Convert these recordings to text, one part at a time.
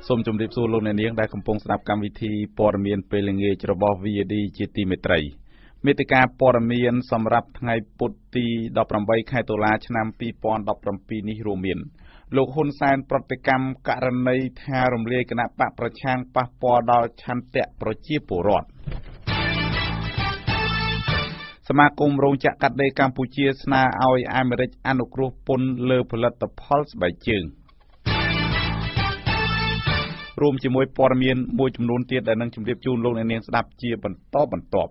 សូមជម្រាបសួរលោកអ្នកនាងដែលកំពុងស្ដាប់កម្មវិធីព័ត៌មានពេលល្ងាចរបស់ VOD ជាទីមេត្រីមេតិការព័ត៌មានសម្រាប់ថ្ងៃពុធទី18ខែតុលាឆ្នាំ2017នេះរួមមានលោកហ៊ុនសែនប្រតិកម្មករណីថារំលាយគណៈបកប្រឆាំងប៉ះពាល់ដល់ឆន្ទៈប្រជាពលរដ្ឋសមាគមរោងចក្រកាត់ដេរកម្ពុជាស្នើឲ្យអាមេរិកអនុគ្រោះពន្ធលើផលិតផលស្បែកជើងរួមជាមួយព័ត៌មានមួយចំនួនទៀតដែលនឹងជម្រាបជូនលោកអ្នកនាងស្ដាប់ជាបន្តបន្ទាប់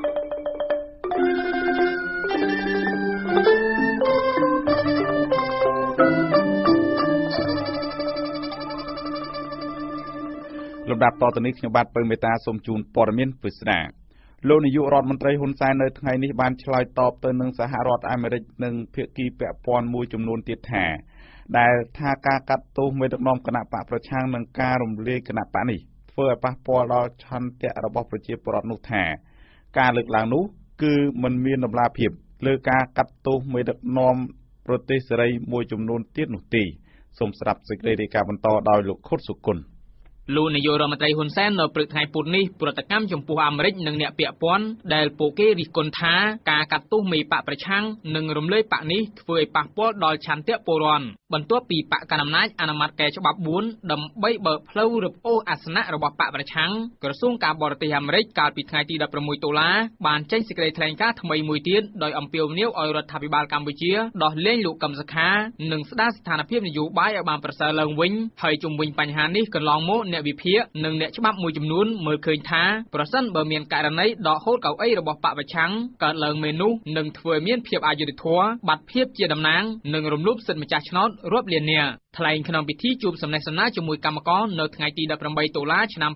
លំដាប់តទៅនេះខ្ញុំបាទពៅមេតាសូមជូនព័ត៌មានពិស្ដាលោកនាយករដ្ឋមន្ត្រីហ៊ុនសែននៅថ្ងៃនេះបានឆ្លើយតបទៅនឹងសហរដ្ឋអាមេរិកនិងភាគីពាក់ព័ន្ធមួយចំនួនទៀតថាដែលថាការកាត់ទោសមេដឹកនាំគណៈបកប្រឆាំងនឹងការរំលាយគណៈបកនេះធ្វើឲ្យប៉ះពាល់ដល់ឆន្ទៈរបស់ប្រជាពលរដ្ឋនោះថាការលើកឡើងនោះគឺមិនមានដំណាភៀបលើការកាត់ទោសមេដឹកនាំប្រទេសសេរីមួយចំនួនទៀតនោះទេសូមស្ដាប់សេចក្តីរាយការណ៍បន្តដោយលោកខុតសុគន្ធលោកនាយករដ្ឋមន្ត្រីហ៊ុនសែននៅព្រឹកថ្ងៃពុធនេះប្រតិកម្មចំពោះអាមេរិកនិងអ្នកពាក់ព័ន្ធដែលពួកគេរិះគន់ថាការកាត់ទោសមេបកប្រឆាំងនិងរំលាយបកនេះធ្វើឲ្យប៉ះពាល់ដល់ឆន្ទៈពលរដ្ឋបន្ទាប់ពីបកកណ្ដាលអំណាចអនុម័តកែច្បាប់4ដើម្បីបើកផ្លូវរឹបអូសអាសនៈរបស់បកប្រឆាំងក្រសួងការបរទេសអាមេរិកកាលពីថ្ងៃទី16តុលាបានចេញសេចក្តីថ្លែងការណ៍ថ្មីមួយទៀតដោយអំពាវនាវឲ្យរដ្ឋាភិបាលកម្ពុជាដោះលែងលោកកឹមសុខានិងស្ដារស្ថានភាពនយោបាយឲ្យបានប្រសើរឡើងវិញហើយជុំវិញបញ្ហានេះកន្លងមកអ្នកវិភាគនិងអ្នកច្បាប់មួយចំនួនមើលឃើញថាប្រសិនបើមានករណីដកហូតកៅអីរបស់បកប្រឆាំងកើតឡើងមែននោះនឹងធ្វើឲ្យមានភាពអយុត្តិធម៌បាត់ភាពជាតំណាងនិងរំលោភសិទ្ធិម្ចាស់ឆ្នោតរាប់លាននាក់ថ្លែងក្នុងពិធីជួបសំណេះសំណាលជាមួយកម្មករនៅថ្ងៃទី18តុលាឆ្នាំ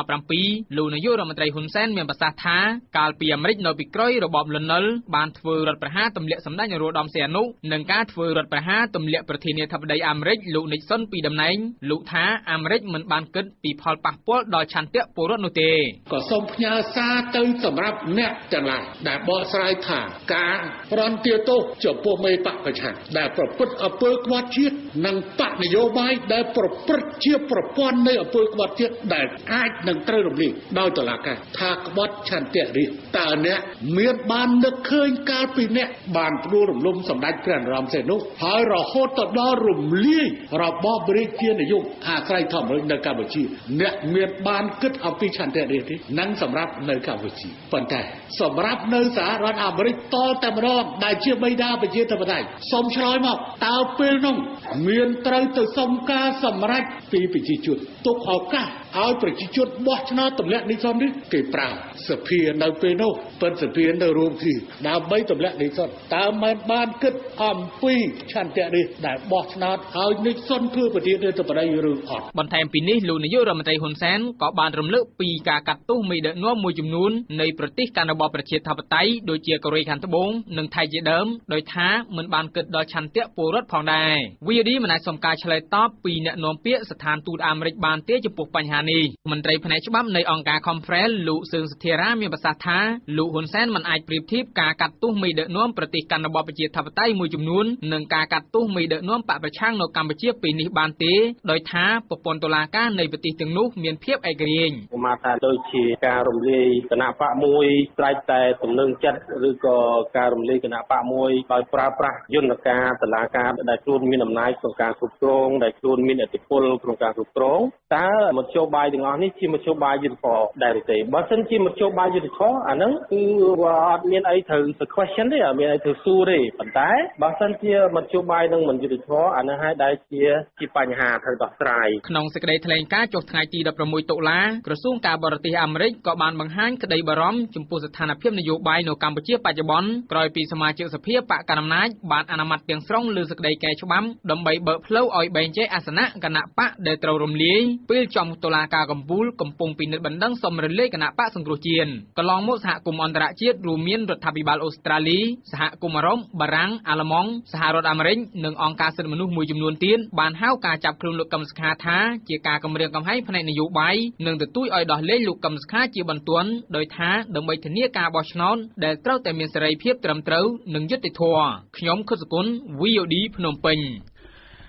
2017លោកនាយករដ្ឋមន្ត្រីហ៊ុនសែនមានប្រសាសន៍ថាកាលពីអាមេរិកនៅពីក្រោយរបបលន់នល់បានធ្វើរដ្ឋប្រហារទម្លាក់សម្ដេចនរោត្តមសីហនុនិងការធ្វើរដ្ឋប្រហារទម្លាក់ប្រធានាធិបតីអាមេរិកលោកនិកសុនពីតំណែងលោកថាអាមេរិកមិនបានគិតពីផលប៉ះពាល់ដល់ឆន្ទៈពលរដ្ឋនោះទេក៏សូមផ្ញើសារទៅសម្រាប់អ្នកទាំងឡាយដែលបកស្រាយថាការប្រន់ទាទោសចំពោះមេបកប្រឆាំងដែលប្រព្រឹត្តអំពើក្បត់ជាតិនិងបកនយោបាយដែលប្រព្រឹត្តជាប្រព័ន្ធនៃអំពើក្បត់ជាតិដែលអាចនឹងត្រូវរំលាយដោយតុលាការថាក្បត់ឆន្ទៈរាស្ត្រតើអ្នកមានបាននឹកឃើញកាលពីអ្នកបានព្រួលរំលំសម្ដេចព្រះនរោត្តមសីហនុហើយរហូតទៅដល់រំលាយរបបរាជានិយមអាស្រ័យធម្មរដ្ឋនៅកម្ពុជាអ្នកមានបានគិតអំពីឆន្ទៈរាស្ត្រទេនឹងសម្រាប់នៅកម្ពុជាប៉ុន្តែសម្រាប់នៅសហរដ្ឋអាមេរិកតតែម្ដងដែលជាបិតាប្រជាធិបតេយ្យសូមឆ្លើយមកតើពេលនោះមានត្រូវទៅសុំការសម្រេចពីប្រជាជនទុកឱកាសឲ្យប្រជាជនបោះឆ្នោតទម្លាក់នីសុននេះគេប្រើសភានៅពេលនោះពិតសភានៅរួមគ្នាដើម្បីទម្លាក់នីសុនតើមិនបានគិតអំពីឆន្ទៈនេះដែលបោះឆ្នោតឲ្យនីសុនធ្វើប្រធានាធិបតីឬអត់បន្ថែមពីនេះលោកនាយករដ្ឋមន្ត្រីហ៊ុនសែនក៏បានរំលឹកពីការកាត់ទោសមេដឹកនាំមួយចំនួននៃប្រទេសកាន់របបប្រជាធិបតេយ្យដូចជាកូរ៉េខាងត្បូងនិងថៃជាដើមដោយថាមិនបានគិតដល់ឆន្ទៈពលរដ្ឋផងដែរ VOD មិនអាចសុំការឆ្លើយតបពីអ្នកនាំពាក្យស្ថានទូតអាមេរិកបានទេចំពោះបញ្ហានេះមន្ត្រីផ្នែកច្បាប់នៃអង្គការ Conference លោកសឿងសធារាមានប្រសាសន៍ថាលោកហ៊ុនសែនមិនអាចប្រៀបធៀបការកាត់ទោសមេដឹកនាំប្រទេសកាន់របបប្រជាធិបតេយ្យមួយចំនួននិងការកាត់ទោសមេដឹកនាំបកប្រឆាំងនៅកម្ពុជាពេលនេះបានទេដោយថាប្រព័ន្ធតុលាការនៃប្រទេសទាំងនោះមានភាពឯករាជ្យមកថាដូចជាការរំលាយគណៈបកមួយស្រេចតែទំនឹងចិត្តឬក៏ការរំលាយគណៈបកមួយដោយប្រើប្រាស់យន្តការតុលាការដែលខ្លួនមានអំណាចក្នុងការគ្រប់គ្រងដែលខ្លួនមានឥទ្ធិពលក្នុងការគ្រប់គ្រងតើមធ្យោបាយទាំងអស់នេះជាមធ្យោបាយយុត្តិធម៌ដែរទេបើមិនជាមធ្យោបាយយុត្តិធម៌អាហ្នឹងគឺអត់មានអីត្រូវ question ទេអត់មានអីត្រូវសួរទេប៉ុន្តែបើមិនជាមធ្យោបាយនឹងមិនយុត្តិធម៌អាហ្នឹងហើយដែលជាបញ្ហាត្រូវដោះស្រាយក្នុងសេចក្តីថ្លែងការណ៍ចុះថ្ងៃទី16តុលាក្រសួងការបរទេសអាមេរិកក៏បានបង្ហាញក្តីបារម្ភចំពោះស្ថានភាពនយោបាយនៅកម្ពុជាបច្ចុប្បន្នក្រោយពីសមាជិកសភាបកកណ្ដាលអំណាចបានអនុម័តទាំងស្រុងលើសេចក្តីកែច្បាប់ដើម្បីបើកផ្លូវឲ្យបែងចែកអាសនៈគណៈបកដែលត្រូវរំលាយពេលចំតុលាការកំពូលកំពុងពិនិត្យបណ្ដឹងសុំរលាយគណៈបកសង្គ្រោះជាតិកន្លងមកសហគមន៍អន្តរជាតិរួមមានរដ្ឋាភិបាលអូស្ត្រាលីសហគមន៍អឺរ៉ុបបារាំងអាល្លឺម៉ង់សហរដ្ឋអាមេរិកនិងអង្គការសិទ្ធិមនុស្សមួយចំនួនទៀតបានហៅការចាប់ខ្លួនលោកកឹមសុខាថាជាការគំរាមកំហែងផ្នែកនយោបាយនិងទទូចឲ្យដោះលែងលោកកឹមសុខាជាបន្ទាន់ដោយថាដើម្បីធានាការបោះឆ្នោតដែលត្រូវតែមានសេរីភាពត្រឹមត្រូវនិងយុត្តិធម៌ខ្ញុំខុសសុគន្ធ VOD ភ្នំពេញ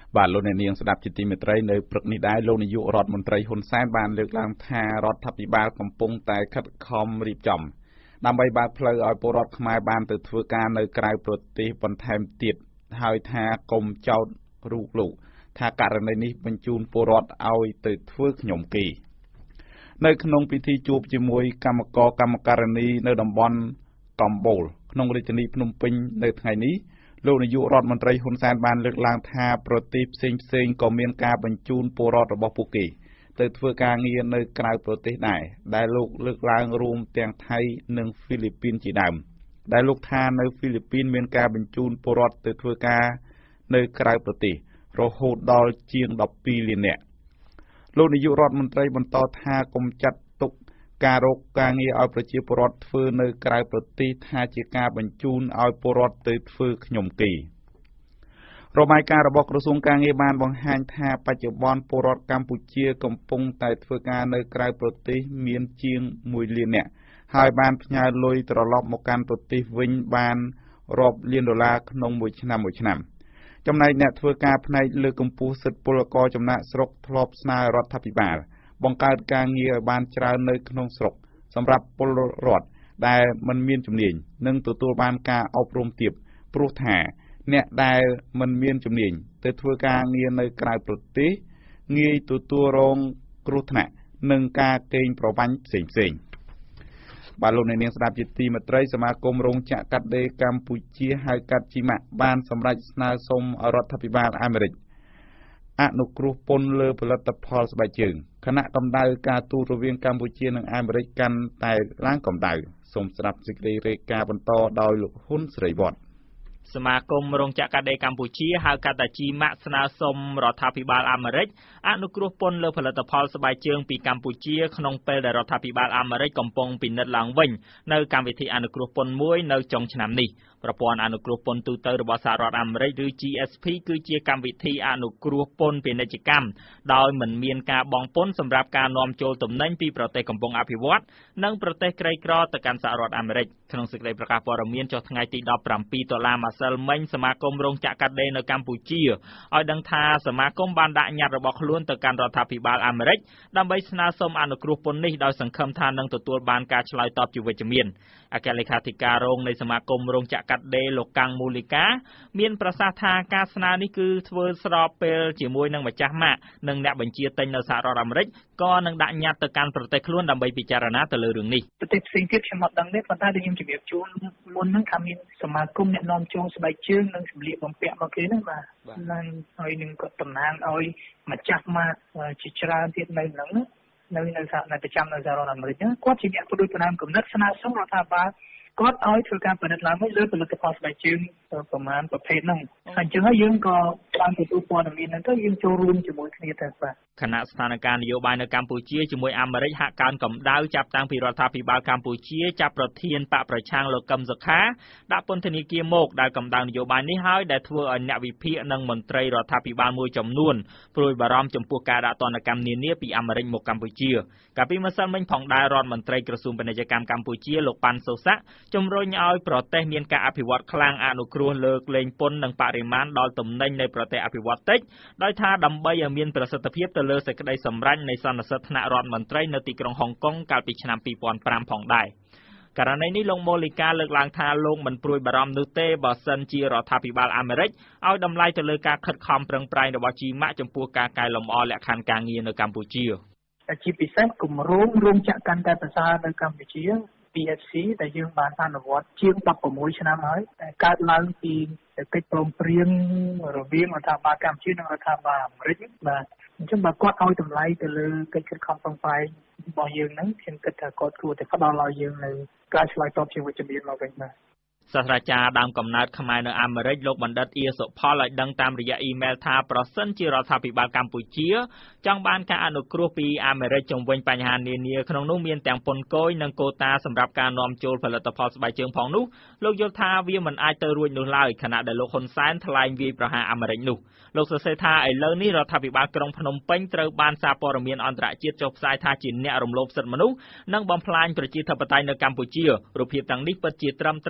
បាទលោកអ្នកនាងស្ដាប់ជាទីមេត្រីនៅព្រឹកនេះដែរលោកនាយករដ្ឋមន្ត្រីហ៊ុនសែនបានលើកឡើងថារដ្ឋាភិបាលកំពុងតែខិតខំរៀបចំដើម្បីបើកផ្លូវឲ្យពលរដ្ឋខ្មែរបានទៅធ្វើការនៅក្រៅប្រទេសបន្ថែមទៀតហើយថាកុំចោទរូបលោកថាករណីនេះបញ្ជូនពលរដ្ឋឲ្យទៅធ្វើខ្ញុំគីនៅក្នុងពិធីជួបជាមួយកម្មការនីនៅតំបន់កំបូលក្នុងរាជធានីភ្នំពេញនៅថ្ងៃនេះលោកនាយករដ្ឋមន្ត្រីហ៊ុនសែនបានលើកឡើងថាប្រទេសផ្សេងក៏មានការបញ្ជូនពលរដ្ឋរបស់ពួកគេទៅធ្វើការងារនៅក្រៅប្រទេសដែរដែលលោកលើកឡើងរួមទាំងថៃនិងហ្វីលីពីនជាដើមដែលលោកថានៅហ្វីលីពីនមានការបញ្ជូនពលរដ្ឋទៅធ្វើការនៅក្រៅប្រទេសរហូតដល់ជាង12លាននាក់លោកនាយករដ្ឋមន្ត្រីបន្តថាកុំចាត់ទុកការរកការងារឲ្យប្រជាពលរដ្ឋធ្វើនៅក្រៅប្រទេសថាជាការបញ្ជូនឲ្យពលរដ្ឋទៅធ្វើខ្ញុំគីរបាយការណ៍របស់ក្រសួងការងារបានបង្ហាញថាបច្ចុប្បន្នពលរដ្ឋកម្ពុជាកំពុងតែធ្វើការនៅក្រៅប្រទេសមានជាង1លាននាក់ហើយបានផ្ញើលុយត្រឡប់មកកាន់ប្រទេសវិញបានរាប់លានដុល្លារក្នុងមួយឆ្នាំចំណែកអ្នកធ្វើការផ្នែកលើកកម្ពស់សិទ្ធិពលករចំណាក់ស្រុកធ្លាប់ស្នើរដ្ឋាភិបាលបង្កើតការងារឲ្យបានច្រើននៅក្នុងស្រុកសម្រាប់ពលរដ្ឋដែលមិនមានជំនាញនិងទទួលបានការអប់រំទាបព្រោះថាអ្នកដែលមិនមានជំនាញទៅធ្វើការងារនៅក្រៅប្រទេសងាយទទួលរងគ្រោះថ្នាក់និងការកេងប្រវ័ញ្ចផ្សេងបាទលោកអ្នកនាងស្ដាប់ជាទីមេត្រីសមាគមរោងចក្រកាត់ដេរកម្ពុជាហៅកាត់ជីម៉ាក់បានសម្រេចស្នើសុំរដ្ឋាភិបាលអាមេរិកអនុគ្រោះពន្ធលើផលិតផលស្បែកជើងខណៈកម្ដៅការទូតរវាងកម្ពុជានិងអាមេរិកកាន់តែឡើងកម្ដៅសូមស្ដាប់សេចក្តីរាយការណ៍បន្តដោយលោកហ៊ុនស្រីវត្តសមាគមរោងចក្រកាត់ដេរកម្ពុជាហៅកាត់តាជីម៉ាក់ស្នើសុំរដ្ឋាភិបាលអាមេរិកអនុគ្រោះពន្ធលើផលិតផលស្បែកជើងពីកម្ពុជាក្នុងពេលដែលរដ្ឋាភិបាលអាមេរិកកំពុងពិនិត្យឡើងវិញនៅកម្មវិធីអនុគ្រោះពន្ធមួយនៅចុងឆ្នាំនេះប្រព័ន្ធអនុគ្រោះពន្ធទូទៅរបស់សហរដ្ឋអាមេរិកឬ GSP គឺជាកម្មវិធីអនុគ្រោះពន្ធពាណិជ្ជកម្មដោយមិនមានការបង់ពន្ធសម្រាប់ការនាំចូលទំនិញពីប្រទេសកំពុងអភិវឌ្ឍនិងប្រទេសក្រីក្រទៅកាន់សហរដ្ឋអាមេរិកក្នុងសេចក្តីប្រកាសព័ត៌មានចុះថ្ងៃទី17តុលាម្សិលមិញសមាគមរោងចក្រកាត់ដេរនៅកម្ពុជាឲ្យដឹងថាសមាគមបានដាក់ញត្តិរបស់ខ្លួនទៅកាន់រដ្ឋាភិបាលអាមេរិកដើម្បីស្នើសុំអនុគ្រោះពន្ធនេះដោយសង្ឃឹមថានឹងទទួលបានការឆ្លើយតបជាវិជ្ជមានអគ្គលេខាធិការរងនៃសមាគមរោងចក្រកាត់ដេរលោកកាំងមូលីកាមានប្រសាសន៍ថាការស្នើនេះគឺធ្វើស្របពេលជាមួយនឹងម្ចាស់ម៉ាកនិងអ្នកបញ្ជាទិញនៅសហរដ្ឋអាមេរិកក៏នឹងដាក់ញត្តិទៅកាន់ប្រទេសខ្លួនដើម្បីពិចារណាទៅលើរឿងនេះប្រទេសផ្សេងទៀតខ្ញុំអត់ដឹងទេប៉ុន្តែខ្ញុំជម្រាបជូនមុនហ្នឹងថាមានសមាគមអ្នកនាំចូលស្បែកជើងនិងសម្លៀកបំពាក់មកគេហ្នឹងបាទហើយនឹងក៏តំណាងឲ្យម្ចាស់ម៉ាកជាច្រើនទៀតនៅហ្នឹងនៅប្រចាំនៅសហរដ្ឋអាមេរិកហ្នឹងគាត់ជាអ្នកផ្ដួចផ្ដើមគំនិតស្នើសុំរដ្ឋាភិបាលគាត់ឲ្យធ្វើការពិនិត្យឡើងវិញលើផលិតផលស្បែកជើងប្រមាណប្រភេទហ្នឹងហើយអញ្ចឹងហើយយើងក៏បានទទួលព័ត៌មានហ្នឹងទៅយើងចូលរួមជាមួយគ្នាទៅបាទខណៈស្ថានភាពនយោបាយនៅកម្ពុជាជាមួយអាមេរិកហាក់កើនកម្ដៅចាប់តាំងពីរដ្ឋាភិបាលកម្ពុជាចាប់ប្រធានបកប្រឆាំងលោកកឹមសុខាដាក់ពន្ធនាគារមកដែលកម្ដៅនយោបាយនេះហើយដែលធ្វើឲ្យអ្នកវិភាគនិងមន្ត្រីរដ្ឋាភិបាលមួយចំនួនព្រួយបារម្ភចំពោះការដាក់ទណ្ឌកម្មនានាពីអាមេរិកមកកម្ពុជាកាលពីម្សិលមិញផងដែររដ្ឋមន្ត្រីក្រសួងពាណិជ្ជកម្មកម្ពុជាលោកប៉ាន់សូសាក់ជំរុញឲ្យប្រទេសមានការអភិវឌ្ឍខ្លាំងអនុគ្រោះលើកលែងពន្ធនិងបរិមាណដល់ទំនិញនៃប្រទេសអភិវឌ្ឍតិចដោយថាដើម្បីឲ្យមានប្រសិទ្ធភាពទៅលើសេចក្តីសម្រេចនៃសន្និសីទថ្នាក់រដ្ឋមន្ត្រីនៅទីក្រុងហុងកុងកាលពីឆ្នាំ2005ផងដែរករណីនេះលោកម៉ូលីកាលើកឡើងថាលោកមិនព្រួយបារម្ភនោះទេបើសិនជារដ្ឋាភិបាលអាមេរិកឲ្យតម្លៃទៅលើការខិតខំប្រឹងប្រែងរបស់ជីម៉ាក់ចំពោះការកែលម្អលក្ខខណ្ឌការងារនៅកម្ពុជាជាពិសេសគម្រោងរោងចក្រកាន់តែប្រសើរនៅកម្ពុជា PFC ដែលយើងបានអនុវត្តជាង16ឆ្នាំហើយតែកើតឡើងពីកិច្ចព្រមព្រៀងរវាងរដ្ឋាភិបាលកម្ពុជានិងរដ្ឋាភិបាលអាមេរិកបាទអញ្ចឹងបើគាត់ឲ្យតម្លៃទៅលើកិច្ចខិតខំប្រឹងប្រែងរបស់យើងហ្នឹងខ្ញុំគិតថាគាត់គួរតែផ្ដល់ឲ្យយើងនៅការឆ្លើយតបជាវិជ្ជមានមកវិញបាទសាស្ត្រាចារ្យដើមកំណើតខ្មែរនៅអាមេរិកលោកបណ្ឌិតអៀសុផលឲ្យដឹងតាមរយៈអ៊ីមែលថាប្រសិនជារដ្ឋាភិបាលកម្ពុជាចង់បានការអនុគ្រោះពីអាមេរិកជំវិញបញ្ហានានាក្នុងនោះមានទាំងពន្ធគយនិងកូតាសម្រាប់ការនាំចូលផលិតផលស្បែកជើងផងនោះលោកយល់ថាវាមិនអាចទៅរួចនោះឡើយខណៈដែលលោកហ៊ុនសែនថ្លែងវាយប្រហារអាមេរិកនោះលោកសរសេរថាឥឡូវនេះរដ្ឋាភិបាលក្រុងភ្នំពេញត្រូវបានសារព័ត៌មានអន្តរជាតិចុះផ្សាយថាជាអ្នករំលោភសិទ្ធិមនុស្សនិងបំផ្លាញប្រជាធិបតេយ្យនៅកម្ពុជារូបភាពទាំងនេះពិតជាត្រឹមត្រូវទាំងស្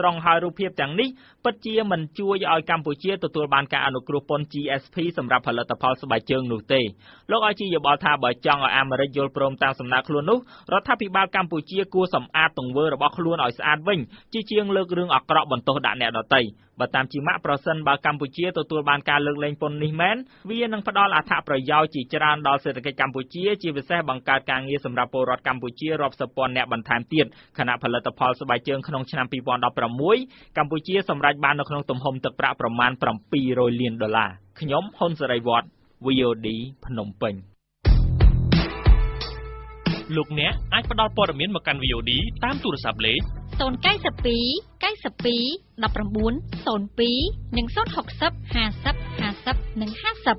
ស្រុងហើយរូបភាពទាំងនេះពិតជាមិនជួយឲ្យកម្ពុជាទទួលបានការអនុគ្រោះពន្ធ GSP សម្រាប់ផលិតផលស្បែកជើងនោះទេលោកឲ្យជាយោបល់ថាបើចង់ឲ្យអាមេរិកយល់ព្រមតាមសំណើខ្លួននោះរដ្ឋាភិបាលកម្ពុជាគួរសម្អាតទង្វើរបស់ខ្លួនឲ្យស្អាតវិញជាជាងលើករឿងអាក្រក់បន្ទោសដាក់អ្នកដទៃបើតាមជាម៉ាក់ប្រសិនបើកម្ពុជាទទួលបានការលើកលែងពន្ធនេះមែនវានឹងផ្ដល់អត្ថប្រយោជន៍ជាច្រើនដល់សេដ្ឋកិច្ចកម្ពុជាជាពិសេសបង្កើតការងារសម្រាប់ពលរដ្ឋកម្ពុជារាប់សិបពាន់នាក់បន្ថែមទៀតខណៈផលិតផលស្បែកជើងក្នុងឆ្នាំ2016កម្ពុជាសម្រេចបាននៅក្នុងទំហំទឹកប្រាក់ប្រមាណ$700 លានខ្ញុំហ៊ុនសេរីវត្ត VOD ភ្នំពេញលោកអ្នកអាចផ្ដល់ព័ត៌មានមកកាន់ VOD តាមទូរស័ព្ទលេខ092 92 1902 និង060 50 50 និង 50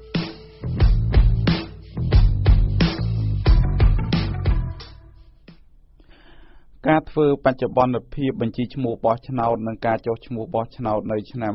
ការធ្វើបច្ចុប្បន្នភាពបញ្ជីឈ្មោះបោះឆ្នោតនិងការចុះឈ្មោះបោះឆ្នោតនៅឆ្នាំ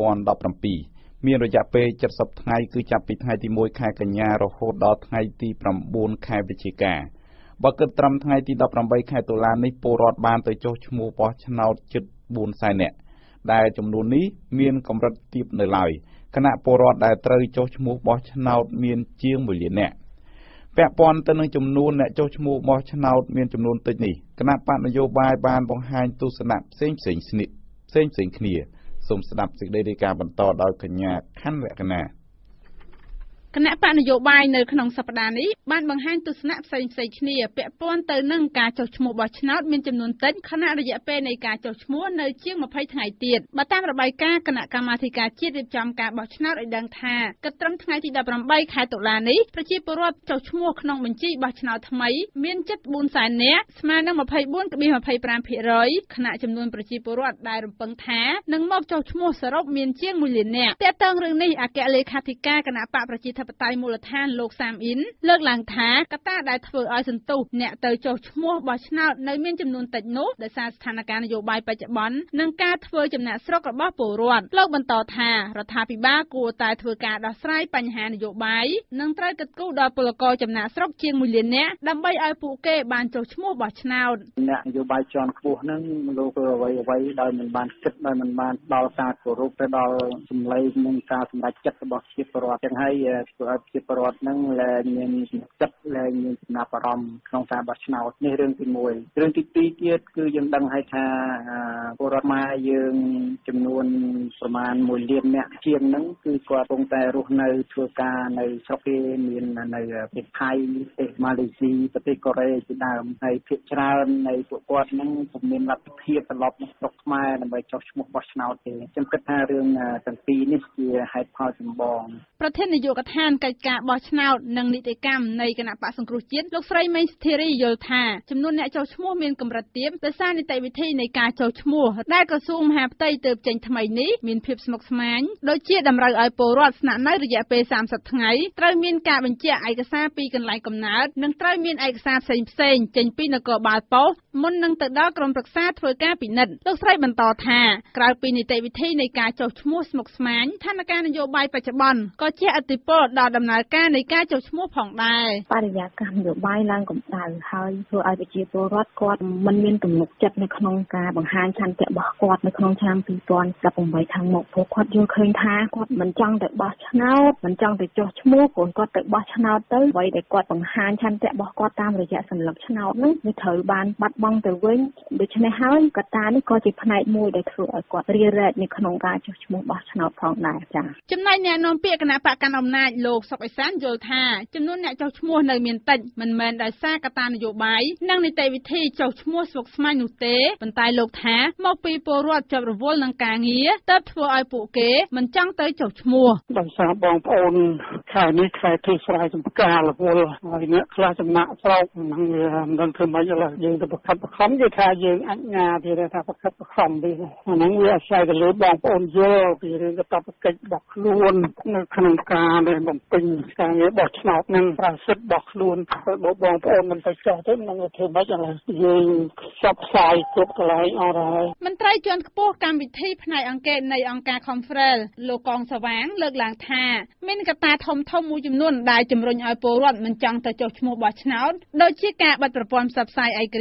2017មានរយៈពេល70ថ្ងៃគឺចាប់ពីថ្ងៃទី1ខែកញ្ញារហូតដល់ថ្ងៃទី9ខែវិច្ឆិកាបើគិតត្រឹមថ្ងៃទី18ខែតុលានេះពលរដ្ឋបានទៅចុះឈ្មោះបោះឆ្នោតជិត4សែននាក់ដែលចំនួននេះមានកម្រិតទាបនៅឡើយគណៈពលរដ្ឋដែលត្រូវចុះឈ្មោះបោះឆ្នោតមានជាង1លាននាក់ពាក់ព័ន្ធទៅនឹងចំនួនអ្នកចុះឈ្មោះបោះឆ្នោតមានចំនួនតិចនេះគណៈបកនយោបាយបានបង្ហាញទស្សនៈផ្សេងគ្នាសូមស្ដាប់សេចក្តីរាយការណ៍បន្តដោយកញ្ញាខណ្ឌលក្ខណាគណៈបកនយោបាយនៅក្នុងសប្តាហ៍នេះបានបង្ហាញទស្សនៈផ្សេងគ្នាពាក់ព័ន្ធទៅនឹងការចុះឈ្មោះបោះឆ្នោតមានចំនួនតិចខណៈរយៈពេលនៃការចុះឈ្មោះនៅជាង20ថ្ងៃទៀតបើតាមរបាយការណ៍គណៈកម្មាធិការជាតិរៀបចំការបោះឆ្នោតឲ្យដឹងថាគិតត្រឹមថ្ងៃទី18ខែតុលានេះប្រជាពលរដ្ឋចុះឈ្មោះក្នុងបញ្ជីបោះឆ្នោតថ្មីមានជិត4សែននាក់ស្មើនឹង 24.25% ខណៈចំនួនប្រជាពលរដ្ឋដែលរំពឹងថានឹងមកចុះឈ្មោះសរុបមានជាង1លាននាក់ទាក់ទងរឿងនេះអគ្គលេខាធិការគណៈបកប្រជាបតៃមូលដ្ឋានលោកសាមអ៊ីនលើកឡើងថាកត្តាដែលធ្វើឲ្យសន្ទុះអ្នកទៅចុះឈ្មោះបោះឆ្នោតនៅមានចំនួនតិចនោះដោយសារស្ថានភាពនយោបាយបច្ចុប្បន្ននិងការធ្វើចំណាកស្រុករបស់ពលរដ្ឋលោកបន្តថារដ្ឋាភិបាលគួរតែធ្វើការដោះស្រាយបញ្ហានយោបាយនិងត្រូវគិតគូរដល់ពលករចំណាកស្រុកជាង1លាននាក់ដើម្បីឲ្យពួកគេបានចុះឈ្មោះបោះឆ្នោតអ្នកនយោបាយជាន់ខ្ពស់ហ្នឹងលោកធ្វើអ្វីដោយមិនបានគិតដោយមិនបានដល់ការគោរពទៅដល់សម្លេងនិងការសម្រេចចិត្តរបស់ប្រជាពលរដ្ឋទាំងហើយធ្វើឲ្យប្រជាពលរដ្ឋនឹងលែងមានចិត្តលែងមានចំណាប់អារម្មណ៍ក្នុងការបោះឆ្នោតនេះរឿងទី1រឿងទី2ទៀតគឺយើងដឹងហើយថាពលរដ្ឋខ្មែរយើងចំនួនប្រមាណ1លាននាក់ជាងហ្នឹងគឺគាត់កំពុងតែរស់នៅធ្វើការនៅស្រុកគេមាននៅប្រទេសថៃប្រទេសម៉ាឡេស៊ីប្រទេសកូរ៉េជាដើមហើយភាគច្រើននៃពួកគាត់ហ្នឹងពុំមានលទ្ធភាពត្រឡប់មកស្រុកខ្មែរដើម្បីចុះឈ្មោះបោះឆ្នោតទេខ្ញុំគិតថារឿងទាំងពីរនេះជាហេតុផលចម្បងប្រធាននាយកដ្ឋានកិច្ចការបោះឆ្នោតនិងនីតិកម្មនៃគណៈបក្សសង្គ្រោះជាតិលោកស្រីមេងស្ធីរីយល់ថាចំនួនអ្នកចុះឈ្មោះមានកម្រិតទាបដោយសារនីតិវិធីនៃការចុះឈ្មោះដែលក្រសួងមហាផ្ទៃទើបចេញថ្មីនេះមានភាពស្មុគស្មាញដូចជាតម្រូវឲ្យពលរដ្ឋស្នាក់នៅរយៈពេល30ថ្ងៃត្រូវមានការបញ្ជាក់ឯកសារពីកន្លែងកំណើតនិងត្រូវមានឯកសារផ្សេងចេញពីនគរបាលប៉ុស្តិ៍មុននឹងទៅដល់ក្រុមប្រឹក្សាធ្វើការពិនិត្យលោកស្រីបន្តថាក្រៅពីនីតិវិធីនៃការចុះឈ្មោះស្មុគស្មាញស្ថានភាពនយោបាយបច្ចុប្បន្នក៏ជះឥទ្ធិពលដល់ដំណើរការនៃការចុះឈ្មោះផងដែរបរិយាកាសនយោបាយឡើងកម្ដៅហើយធ្វើឲ្យប្រជាពលរដ្ឋគាត់មិនមានទំនុកចិត្តនៅក្នុងការបង្ហាញឆន្ទៈរបស់គាត់នៅក្នុងឆ្នាំ2018ខាងមុខព្រោះគាត់យល់ឃើញថាគាត់មិនចង់ទៅបោះឆ្នោតមិនចង់ទៅចុះឈ្មោះព្រោះគាត់ទៅបោះឆ្នោតទៅអ្វីដែលគាត់បង្ហាញឆន្ទៈរបស់គាត់តាមរយៈសញ្ញាឆ្នោតនោះវាត្រូវបានបាត់បង់ទៅវិញដូច្នេះហើយកត្តានេះក៏ជាផ្នែកមួយដែលធ្វើឲ្យគាត់រារែកនៅក្នុងការចុះឈ្មោះបោះឆ្នោតផងដែរចា៎ចំណែកអ្នកនាំពាក្យគណៈបកកណ្ដាលអំណាចលោកសុកអេសានយល់ថាចំនួនអ្នកចុះឈ្មោះនៅមានតិចមិនមែនដោយសារកត្តានយោបាយនិងនីតិវិធីចុះឈ្មោះស្មុគស្មាញនោះទេប៉ុន្តែលោកថាមកពីពលរដ្ឋជាប់រវល់នឹងការងារទើបធ្វើឲ្យពួកគេមិនចង់ទៅចុះឈ្មោះដោយសារបងប្អូនខែនេះខែធ្វើស្រែចម្ការរវល់ហើយអ្នកខ្លះចំណាក់ស្រុកហ្នឹងវាមិនដឹងធ្វើម៉េចឡើយយើងទៅប្រខិតប្រខំគេថាយើងអញ្ញាទៀតថាប្រខិតប្រខំទេហ្នឹងវាអាស្រ័យទៅលើបងប្អូនយល់ពីរឿងកាតព្វកិច្ចរបស់ខ្លួននៅក្នុងការដែលបំពេញការងារបោះឆ្នោតនឹងប្រសិទ្ធរបស់ខ្លួនហើយបងប្អូនមិនទៅចោះទៅនឹងធ្វើម៉េចឡើយយើងផ្សព្វផ្សាយគ្រប់កន្លែងអស់ហើយមន្ត្រីជាន់ខ្ពស់កម្មវិធីផ្នែកអង្កេតនៃអង្គការ Confrel លោកកងសវាងលើកឡើងថាមានកត្តាធំមួយចំនួនដែលជំរុញឲ្យពលរដ្ឋមិនចង់ទៅចុះឈ្មោះបោះឆ្នោតដូចជាការបាត់ប្រព័ន្ធផ្សព្វផ្សាយឯករាជ្យនិង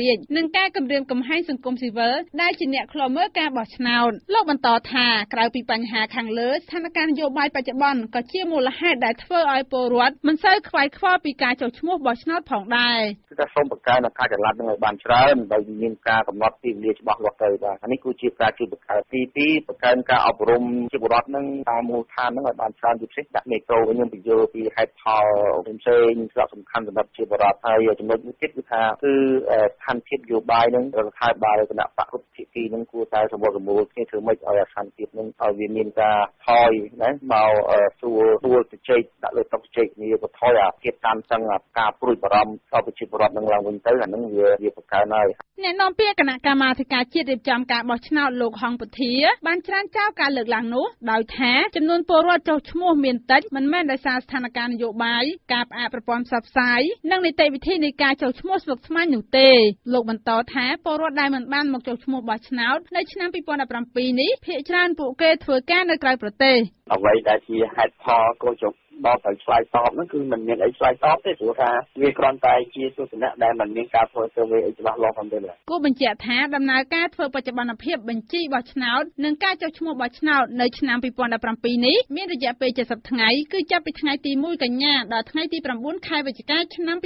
និងការគម្រាមកំហែងសង្គមស៊ីវិលដែលជាអ្នកខ្លមើលការបោះឆ្នោតលោកបន្តថាក្រៅពីបញ្ហាខាងលើស្ថានភាពនយោបាយបច្ចុប្បន្នក៏ជាមូលហេតុដែលធ្វើឲ្យពលរដ្ឋមិនសូវខ្វាយខ្វល់ពីការចុះឈ្មោះបោះឆ្នោតផងដែរគឺថាសូមបង្កើនការចល័តនឹងឲ្យបានច្រើនដោយមានការកំណត់ទីវេលាច្បាស់លាស់ទៅបាទអានេះគឺជាការជួយបង្កើនទី2បង្កើនការអប់រំជាពលរដ្ឋនឹងតាមមូលដ្ឋាននឹងឲ្យបានច្រើនជាពិសេសដាក់មេក្រូខ្ញុំបញ្យល់ពីហេតុផលផ្សេងៗស្រាប់សំខាន់សម្រាប់ជាពលរដ្ឋហើយចំណុចមួយទៀតគឺថាគឺស្ថានភាពនយោបាយនឹងរដ្ឋាភិបាលគណៈបកគ្រប់ភាគីនឹងគួរតែសម្បូរសម្បូរគ្នាធ្វើម៉េចឲ្យស្ថានភាពនឹងឲ្យវាមានការថយណាមកសួរជជែកដាក់លើតុជជែកគ្នាក៏ថយអាភាពតានតឹងការព្រួយបារម្ភដល់ប្រជាពលរដ្ឋនឹងឡើងវិញទៅអានឹងវាបង្កើនហើយអ្នកនាំពាក្យគណៈកម្មាធិការជាតិរៀបចំការបោះឆ្នោតលោកហងពុធាបានច្រានចោលការលើកឡើងនោះដោយថាចំនួនពលរដ្ឋចុះឈ្មោះមានតិចមិនមែនដោយសារស្ថានភាពនយោបាយការផ្អាកប្រព័ន្ធផ្សព្វផ្សាយនិងនីតិវិធីនៃការចុះឈ្មោះស្មុគស្មាញនោះទេលោកបន្តថាពលរដ្ឋដែលមិនបានមកចុះឈ្មោះបោះឆ្នោតនៅឆ្នាំ2017នេះភាគច្រើនពួកគេធ្វើការនៅក្រៅប្រទេសអ្វីដែលជាហេតុផលក៏ចុះដល់ទៅឆ្លើយតបហ្នឹងគឺមិនមានអីឆ្លើយតបទេព្រោះថាវាគ្រាន់តែជាទស្សនៈដែលមិនមានការធ្វើទៅវាអីច្បាស់លាស់ផងទេគូបញ្ជាក់ថាដំណើរការធ្វើបច្ចុប្បន្នភាពបញ្ជីបោះឆ្នោតនិងការចុះឈ្មោះបោះឆ្នោតនៅឆ្នាំ2017នេះមានរយៈពេល70ថ្ងៃគឺចាប់ពីថ្ងៃទី1កញ្ញាដល់ថ្ងៃទី9ខែវិច្ឆិកាឆ្នាំ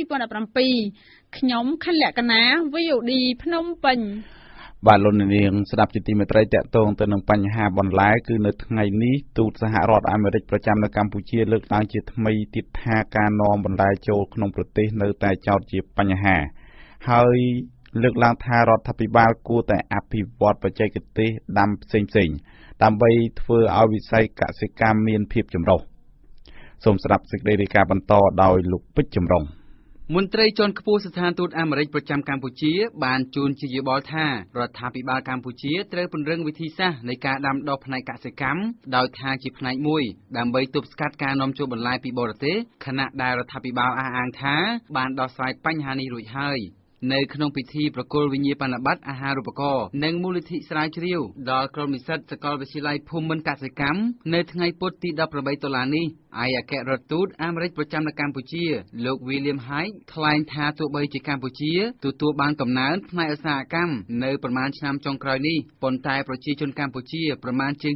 2017ខ្ញុំខណ្ឌលក្ខណា VOD ភ្នំពេញបាទលោកនាងស្ដាប់ជាទីមេត្រីតកតងទៅនឹងបញ្ហាបន្លែគឺនៅថ្ងៃនេះទូតសហរដ្ឋអាមេរិកប្រចាំនៅកម្ពុជាលើកឡើងជាថ្មីទៀតថាការនាំបន្លែចូលក្នុងប្រទេសនៅតែចោទជាបញ្ហាហើយលើកឡើងថារដ្ឋាភិបាលគួរតែអភិវឌ្ឍបច្ចេកទេសដាំផ្សេងៗដើម្បីធ្វើឲ្យវិស័យកសិកម្មមានភាពចម្រុះសូមស្ដាប់សេចក្តីរាយការណ៍បន្តដោយលោកពេជ្រចម្រុងមន្ត្រីជាន់ខ្ពស់ស្ថានទូតអាមេរិកប្រចាំកម្ពុជាបានជូនជាយោបល់ថារដ្ឋាភិបាលកម្ពុជាត្រូវពង្រឹងវិធីសាស្ត្រនៃការដាំដុះផ្នែកកសិកម្មដោយថាជាផ្នែកមួយដើម្បីទប់ស្កាត់ការនាំចូលបន្លែពីបរទេសខណៈដែលរដ្ឋាភិបាលអះអាងថាបានដោះស្រាយបញ្ហានេះរួចហើយនៅក្នុងពិធីប្រគល់វិញ្ញាបនបត្រអាហារូបករណ៍និងមូលនិធិស្រាវជ្រាវដល់ក្រុមនិស្សិតសាកលវិទ្យាល័យភូមិន្ទកសិកម្មនៅថ្ងៃពុធទី18ដុល្លារនេះឯកអគ្គរដ្ឋទូតអាមេរិកប្រចាំនៅកម្ពុជាលោក William Hague ថ្លែងថាទោះបីជាកម្ពុជាទទួលបានកំណើនផ្នែកឧស្សាហកម្មនៅប្រមាណឆ្នាំចុងក្រោយនេះប៉ុន្តែប្រជាជនកម្ពុជាប្រមាណជាង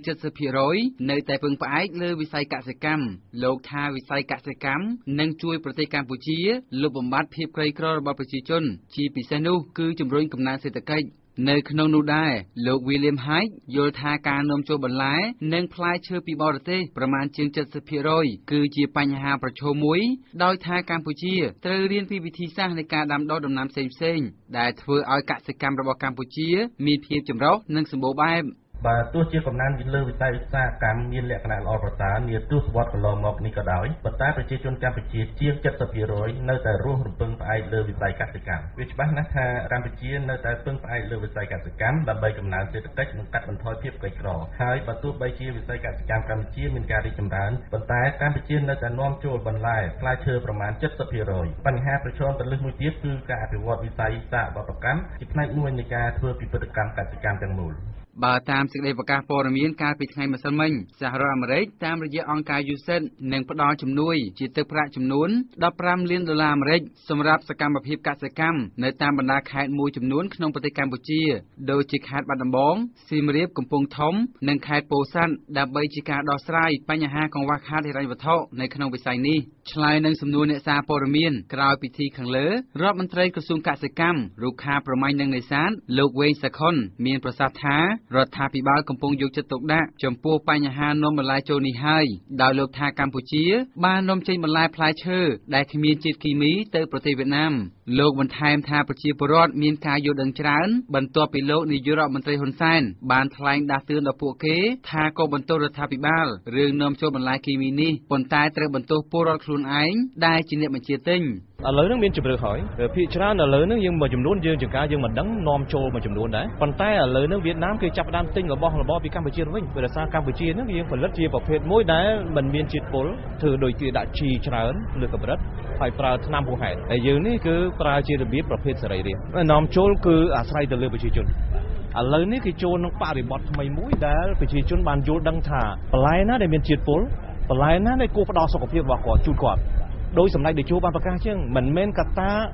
70% នៅតែពឹងផ្អែកលើវិស័យកសិកម្មលោកថាវិស័យកសិកម្មនឹងជួយប្រទេសកម្ពុជាលុបបំបាត់ភាពក្រីក្ររបស់ប្រជាជនជាពិសេសនោះគឺជំរុញកំណើនសេដ្ឋកិច្ចនៅក្នុងនោះដែរលោក William Hague យល់ថាការនាំចូលបន្លែនិងផ្លែឈើពីបរទេសប្រមាណជាង 70% គឺជាបញ្ហាប្រឈមមួយដោយថាកម្ពុជាត្រូវរៀនពីវិធីសាស្ត្រនៃការដាំដុះដំណាំផ្សេងៗដែលធ្វើឲ្យកសិកម្មរបស់កម្ពុជាមានភាពចម្រុះនិងសម្បូរបែបបាទទោះជាកំណើនលើវិស័យឧស្សាហកម្មមានលក្ខណៈល្អប្រសើរនាទសវត្សរ៍កន្លងមកនេះក៏ដោយប៉ុន្តែប្រជាជនកម្ពុជាជាង 70% នៅតែរស់រពឹងផ្អែកលើវិស័យកសិកម្មវាច្បាស់ណាស់ថាកម្ពុជានៅតែពឹងផ្អែកលើវិស័យកសិកម្មដើម្បីកំណើនសេដ្ឋកិច្ចនិងកាត់បន្ថយភាពក្រីក្រហើយបើទោះបីជាវិស័យកសិកម្មកម្ពុជាមានការរីកចម្រើនប៉ុន្តែកម្ពុជានៅតែនាំចូលបន្លែផ្លែឈើប្រមាណ 70% បញ្ហាប្រឈមទៅលើសមួយទៀតគឺការអភិវឌ្ឍវិស័យសាកបដកម្មជាផ្នែកមួយនៃការធ្វើពិពិធកម្មកសិកម្មទាំងមូលបើតាមសេចក្តីប្រកាសព័ត៌មានកាលពីថ្ងៃម្សិលមិញសហរដ្ឋអាមេរិកតាមរយៈអង្គការ USAID នឹងផ្ដល់ជំនួយជាទឹកប្រាក់ចំនួន$15 លានសម្រាប់សកម្មភាពកសិកម្មនៅតាមបណ្ដាខេត្តមួយចំនួនក្នុងប្រទេសកម្ពុជាដូចជាខេត្តបាត់ដំបង សៀមរាប កំពង់ធំនិងខេត្តពោធិ៍សាត់ដើម្បីជាការដោះស្រាយបញ្ហាកង្វះខាតហិរញ្ញវត្ថុនៅក្នុងវិស័យនេះឆ្លើយនឹងសំណួរអ្នកសារព័ត៌មានក្រោយពិធីខាងលើរដ្ឋមន្ត្រីក្រសួងកសិកម្មរុក្ខាប្រមាញ់និងនេសាទលោកវែងសាខុនមានប្រសាសន៍ថារដ្ឋាភិបាលកំពុងយកចិត្តទុកដាក់ចំពោះបញ្ហានាំបន្លែចូលនេះហើយដោយលោកថាកម្ពុជាបាននាំចេញបន្លែផ្លែឈើដែលគ្មានជាតិគីមីទៅប្រទេសវៀតណាមលោកបន្ថែមថាប្រជាពលរដ្ឋមានការយល់ដឹងច្រើនបន្ទាប់ពីលោកនាយករដ្ឋមន្ត្រីហ៊ុនសែនបានថ្លែងដាស់តឿនដល់ពួកគេថាកុំបន្ទោសរដ្ឋាភិបាលរឿងនាំចូលបន្លែគីមីនេះប៉ុន្តែត្រូវបន្ទោសពលរដ្ឋខ្លួនឯងដែលជាអ្នកបញ្ជាទិញឥឡូវនេះមានជម្រើសហើយភាគច្រើនឥឡូវនេះយើងមួយចំនួនយើងចង្ការយើងមិនដឹងនាំចូលមួយចំនួនដែរប៉ុន្តែឥឡូវនេះវៀតណាមគេចាប់ផ្ដើមទិញរបស់របរពីកម្ពុជាវិញដោយសារកម្ពុជាហ្នឹងយើងផលិតជាប្រភេទមួយដែលមិនមានជាតិពុលធ្វើដូចជាដាក់ជីច្រើនលើកម្រិតហើយប្រើថ្នាំហួសហេតុហើយយើងនេះគឺប្រើជារបៀបប្រភេទសេរីរាង្គនាំចូលគឺអាស្រ័យទៅលើប្រជាជនឥឡូវនេះគេចូលក្នុងបរិបទថ្មីមួយដែលប្រជាជនបានយល់ដឹងថាបន្លែណាដែលមានជាតិពុលបន្លែណាដែលគួរផ្ដល់សុខភាពរបស់គាត់ជូនគាត់ដោយសម្ដេចតេជោបានប្រកាសចឹងមិនមែនកត្តា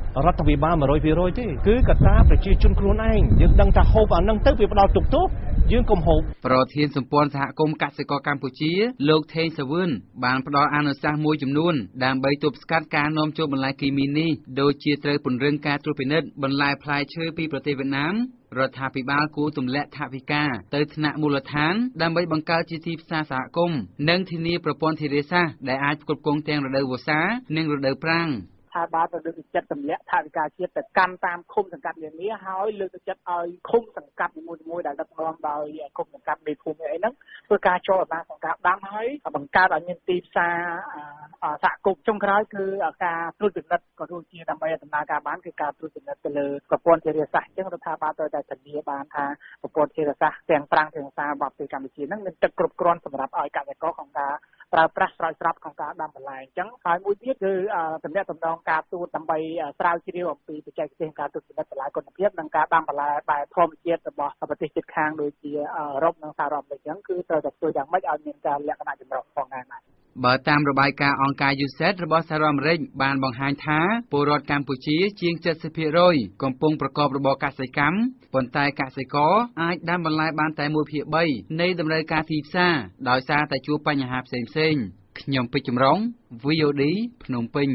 រដ្ឋាភិបាល 100% ទេគឺកត្តាប្រជាជនខ្លួនឯងយើងដឹងថាហូបអានឹងទៅវាផ្ដល់ទុកទោសយើងកុំហូបប្រធានសម្ព័ន្ធសហគមន៍កសិករកម្ពុជាលោកថេងសាវឿនបានផ្ដល់អនុសាសន៍មួយចំនួនដើម្បីទប់ស្កាត់ការនាំចូលបន្លែគីមីនេះដូចជាត្រូវពង្រឹងការត្រួតពិនិត្យបន្លែផ្លែឈើពីប្រទេសវៀតណាមរដ្ឋាភិបាលគួរទម្លាក់ថវិកាទៅថ្នាក់មូលដ្ឋានដើម្បីបង្កើតជាទីផ្សារសហគមន៍និងធានាប្រព័ន្ធធារាសាស្ត្រដែលអាចផ្គត់ផ្គង់ទាំងរដូវវស្សានិងរដូវប្រាំងថាបាទទៅលើកទឹកចិត្តទម្លាក់ថវិកាជាតិទៅកាន់តាមឃុំសង្កាត់នានាហើយលើកទឹកចិត្តឲ្យឃុំសង្កាត់នីមួយៗដែលដឹកនាំដោយឃុំសង្កាត់មេភូមិអីហ្នឹងធ្វើការចូលអាណាសង្កាត់ដាំហើយបង្កើតឲ្យមានទីផ្សារសហគមន៍ចុងក្រោយគឺការត្រួតពិនិត្យក៏ដូចជាដើម្បីដំណើរការបានគឺការត្រួតពិនិត្យទៅលើប្រព័ន្ធធារាសាស្ត្រអញ្ចឹងរដ្ឋាភិបាលត្រូវតែធានាបានថាប្រព័ន្ធធារាសាស្ត្រទាំងប្រាំងទាំងសាររបស់ប្រទេសកម្ពុជាហ្នឹងមានទឹកគ្រប់គ្រាន់សម្រាប់ឲ្យកសិករក្នុងការប្រើប្រាស់ស្រោចស្រពក្នុងការដាំបន្លែអញ្ចឹងហើយមួយទៀតគឺតំណងការទូតដើម្បីស្រាវជ្រាវអំពីបច្ចេកទេសការត្រួតពិនិត្យបន្លែគុណភាពនិងការដាំបន្លែបែបធម្មជាតិរបស់ប្រទេសជិតខាងដូចជាអឺរ៉ុបនិងសហរដ្ឋអាមេរិកអញ្ចឹងគឺត្រូវតែធ្វើយ៉ាងម៉េចឲ្យមានការលក្ខណៈចម្រុះផងដែរបាទបើតាមរបាយការណ៍អង្គការ USAID របស់សហរដ្ឋអាមេរិកបានបង្ហាញថាពលរដ្ឋកម្ពុជាជាង 70% កំពុងប្រកបរបរកសិកម្មប៉ុន្តែកសិករអាចដាំបន្លែបានតែ 1/3 នៃតម្រូវការទីផ្សារដោយសារតែជួបបញ្ហាផ្សេងៗខ្ញុំពេជ្រចម្រុង VOD ភ្នំពេញ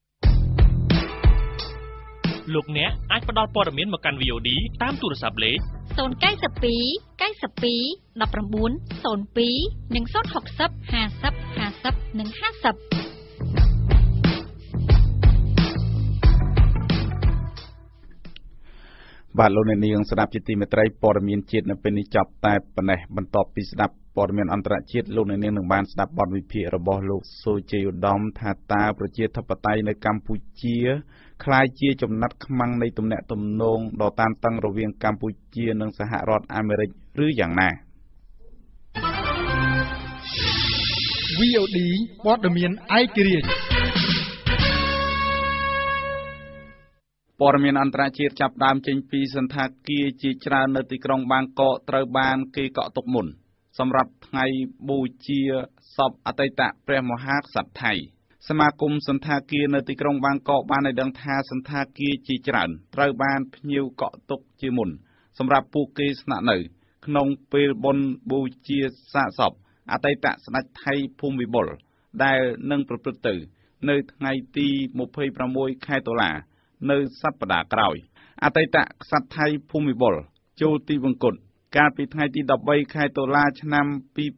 លោកអ្នកអាចផ្ដល់ព័ត៌មានមកកាន់ VOD តាមទូរស័ព្ទលេខ 092 92 19 02 និង 060 50 50 និង 50 បាទលោកអ្នកនាងស្ដាប់ជាទីមេត្រីព័ត៌មានជាតិនៅពេលនេះចប់តែប៉ុណ្ណេះបន្ទាប់ពីស្ដាប់ព័ត៌មានអន្តរជាតិលោកអ្នកនាងនឹងបានស្ដាប់បទវិភាគរបស់លោកសូជេឧត្តមថាតើប្រជាធិបតេយ្យនៅកម្ពុជាក្លាយជាចំណាត់ខ្មាំងនៃទំនាក់ទំនងដ៏តានតឹងរវាងកម្ពុជានិងសហរដ្ឋអាមេរិកឬយ៉ាងណា VOD ព័ត៌មានឯករាជ្យព័ត៌មានអន្តរជាតិចាប់ដើមចេញពីសន្តាគារជាច្រើននៅទីក្រុងបាងកកត្រូវបានគេកក់ទុកមុនសម្រាប់ថ្ងៃបូជាសពអតីតព្រះមហាក្សត្រថៃសមាគមសន្តាគារនៅទីក្រុងបាងកកបានឲ្យដឹងថាសន្តាគារជាច្រើនត្រូវបានភ្ញៀវកក់ទុកជាមុនសម្រាប់ពួកគេស្នាក់នៅក្នុងពេលបុណ្យបូជាសាកសពអតីតស្ដេចថៃភូមិវិបុលដែលនឹងប្រព្រឹត្តទៅនៅថ្ងៃទី26ខែតុលានៅសប្តាហ៍ក្រោយអតីតក្សត្រថៃភូមិវិបុលចូលទីវង្គតកាលពីថ្ងៃទី13ខែតុលាឆ្នាំ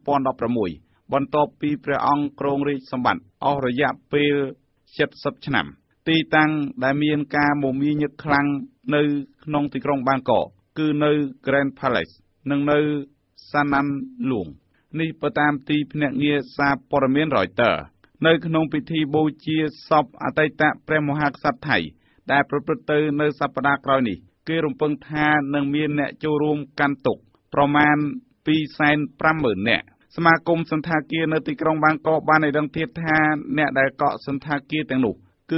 2016បន្ទាប់ពីព្រះអង្គគ្រងរាជ្យសម្បត្តិអស់រយៈពេល70ឆ្នាំទីតាំងដែលមានការមមាញឹកខ្លាំងនៅក្នុងទីក្រុងបាងកកគឺនៅ Grand Palace និងនៅ Sanan Luang នេះបើតាមទីភ្នាក់ងារសារព័ត៌មាន Reuters នៅក្នុងពិធីបូជាសពអតីតព្រះមហាក្សត្រថៃដែលប្រព្រឹត្តទៅនៅសប្តាហ៍ក្រោយនេះគេរំពឹងថានឹងមានអ្នកចូលរួមកាន់ទុក្ខប្រមាណ 250,000 នាក់សមាគមសន្តាគារនៅទីក្រុងបាងកកបានឲ្យដឹងទៀតថាអ្នកដែលកក់សន្តាគារទាំងនោះគឺ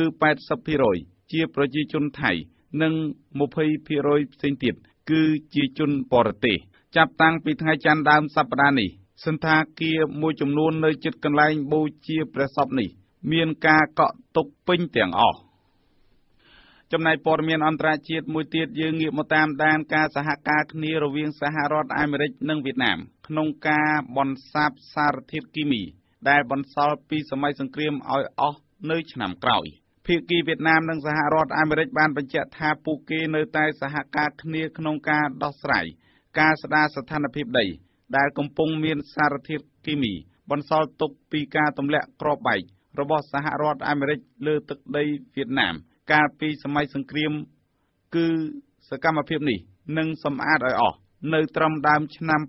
80% ជាប្រជាជនថៃនិង 20% ផ្សេងទៀតគឺជាជនបរទេសចាប់តាំងពីថ្ងៃច័ន្ទដើមសប្តាហ៍នេះសន្តាគារមួយចំនួននៅជិតកន្លែងបូជាព្រះសពនេះមានការកក់ទុកពេញទាំងអស់ចំណែកព័ត៌មានអន្តរជាតិមួយទៀតយើងងាកមកតាមដានការសហការគ្នារវាងសហរដ្ឋអាមេរិកនិងវៀតណាមក្នុងការបន្សាបសារធាតុគីមីដែលបន្សល់ពីសម័យសង្គ្រាមឲ្យអស់នៅឆ្នាំក្រោយភាគីវៀតណាមនិងសហរដ្ឋអាមេរិកបានបញ្ជាក់ថាពួកគេនៅតែសហការគ្នាក្នុងការដោះស្រាយការស្ដារស្ថានភាពដីដែលកំពុងមានសារធាតុគីមីបន្សល់ទុកពីការទម្លាក់គ្រាប់បែករបស់សហរដ្ឋអាមេរិកលើទឹកដីវៀតណាមកាលពីសម័យសង្គ្រាមគឺសកម្មភាពនេះនឹងសម្អាតឲ្យអស់នៅត្រឹមដើមឆ្នាំ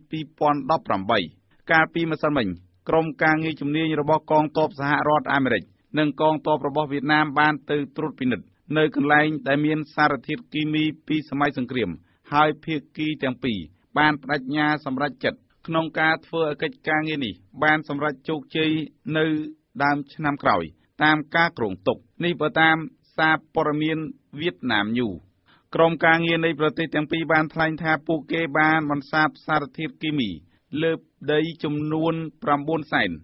2018កាលពីម្សិលមិញក្រុមការងារជំនាញរបស់កងទ័ពសហរដ្ឋអាមេរិកនិងកងទ័ពរបស់វៀតណាមបានទៅត្រួតពិនិត្យនៅកន្លែងដែលមានសារធាតុគីមីពីសម័យសង្គ្រាមហើយភាគីទាំងពីរបានបដិញ្ញាសម្រេចចិត្តក្នុងការធ្វើឲ្យកិច្ចការងារនេះបានសម្រេចជោគជ័យនៅដើមឆ្នាំក្រោយតាមការគ្រោងទុកនេះបើតាមសារព័ត៌មានវៀតណាមញូក្រុមការងារនៃប្រទេសទាំងពីរបានថ្លែងថាពួកគេបានបន្សាបសារធាតុគីមីលើដីចំនួន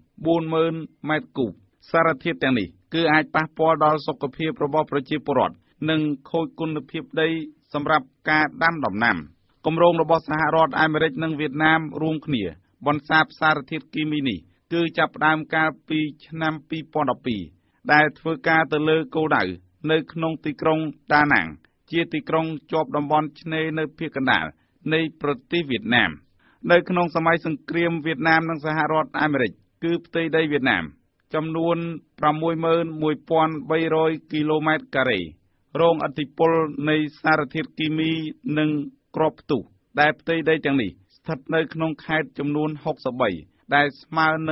940,000 ម៉ែត្រគូបសារធាតុទាំងនេះគឺអាចប៉ះពាល់ដល់សុខភាពរបស់ប្រជាពលរដ្ឋនិងខូចគុណភាពដីសម្រាប់ការដាំដំណាំគម្រោងរបស់សហរដ្ឋអាមេរិកនិងវៀតណាមរួមគ្នាបន្សាបសារធាតុគីមីនេះគឺចាប់ផ្ដើមកាលពីឆ្នាំ2012ដែលធ្វើការទៅលើគោលដៅនៅក្នុងទីក្រុងដាណាងជាទីក្រុងជាប់តំបន់ឆ្នេរនៅភាគកណ្ដាលនៃប្រទេសវៀតណាមនៅក្នុងសម័យសង្គ្រាមវៀតណាមនិងសហរដ្ឋអាមេរិកគឺផ្ទៃដីវៀតណាមចំនួន 61,300 គីឡូម៉ែត្រការ៉េរងឥទ្ធិពលនៃសារធាតុគីមីនិងគ្រាប់ផ្ទុះដែលផ្ទៃដីទាំងនេះស្ថិតនៅក្នុងខេត្តចំនួន63ដែលស្មើនឹង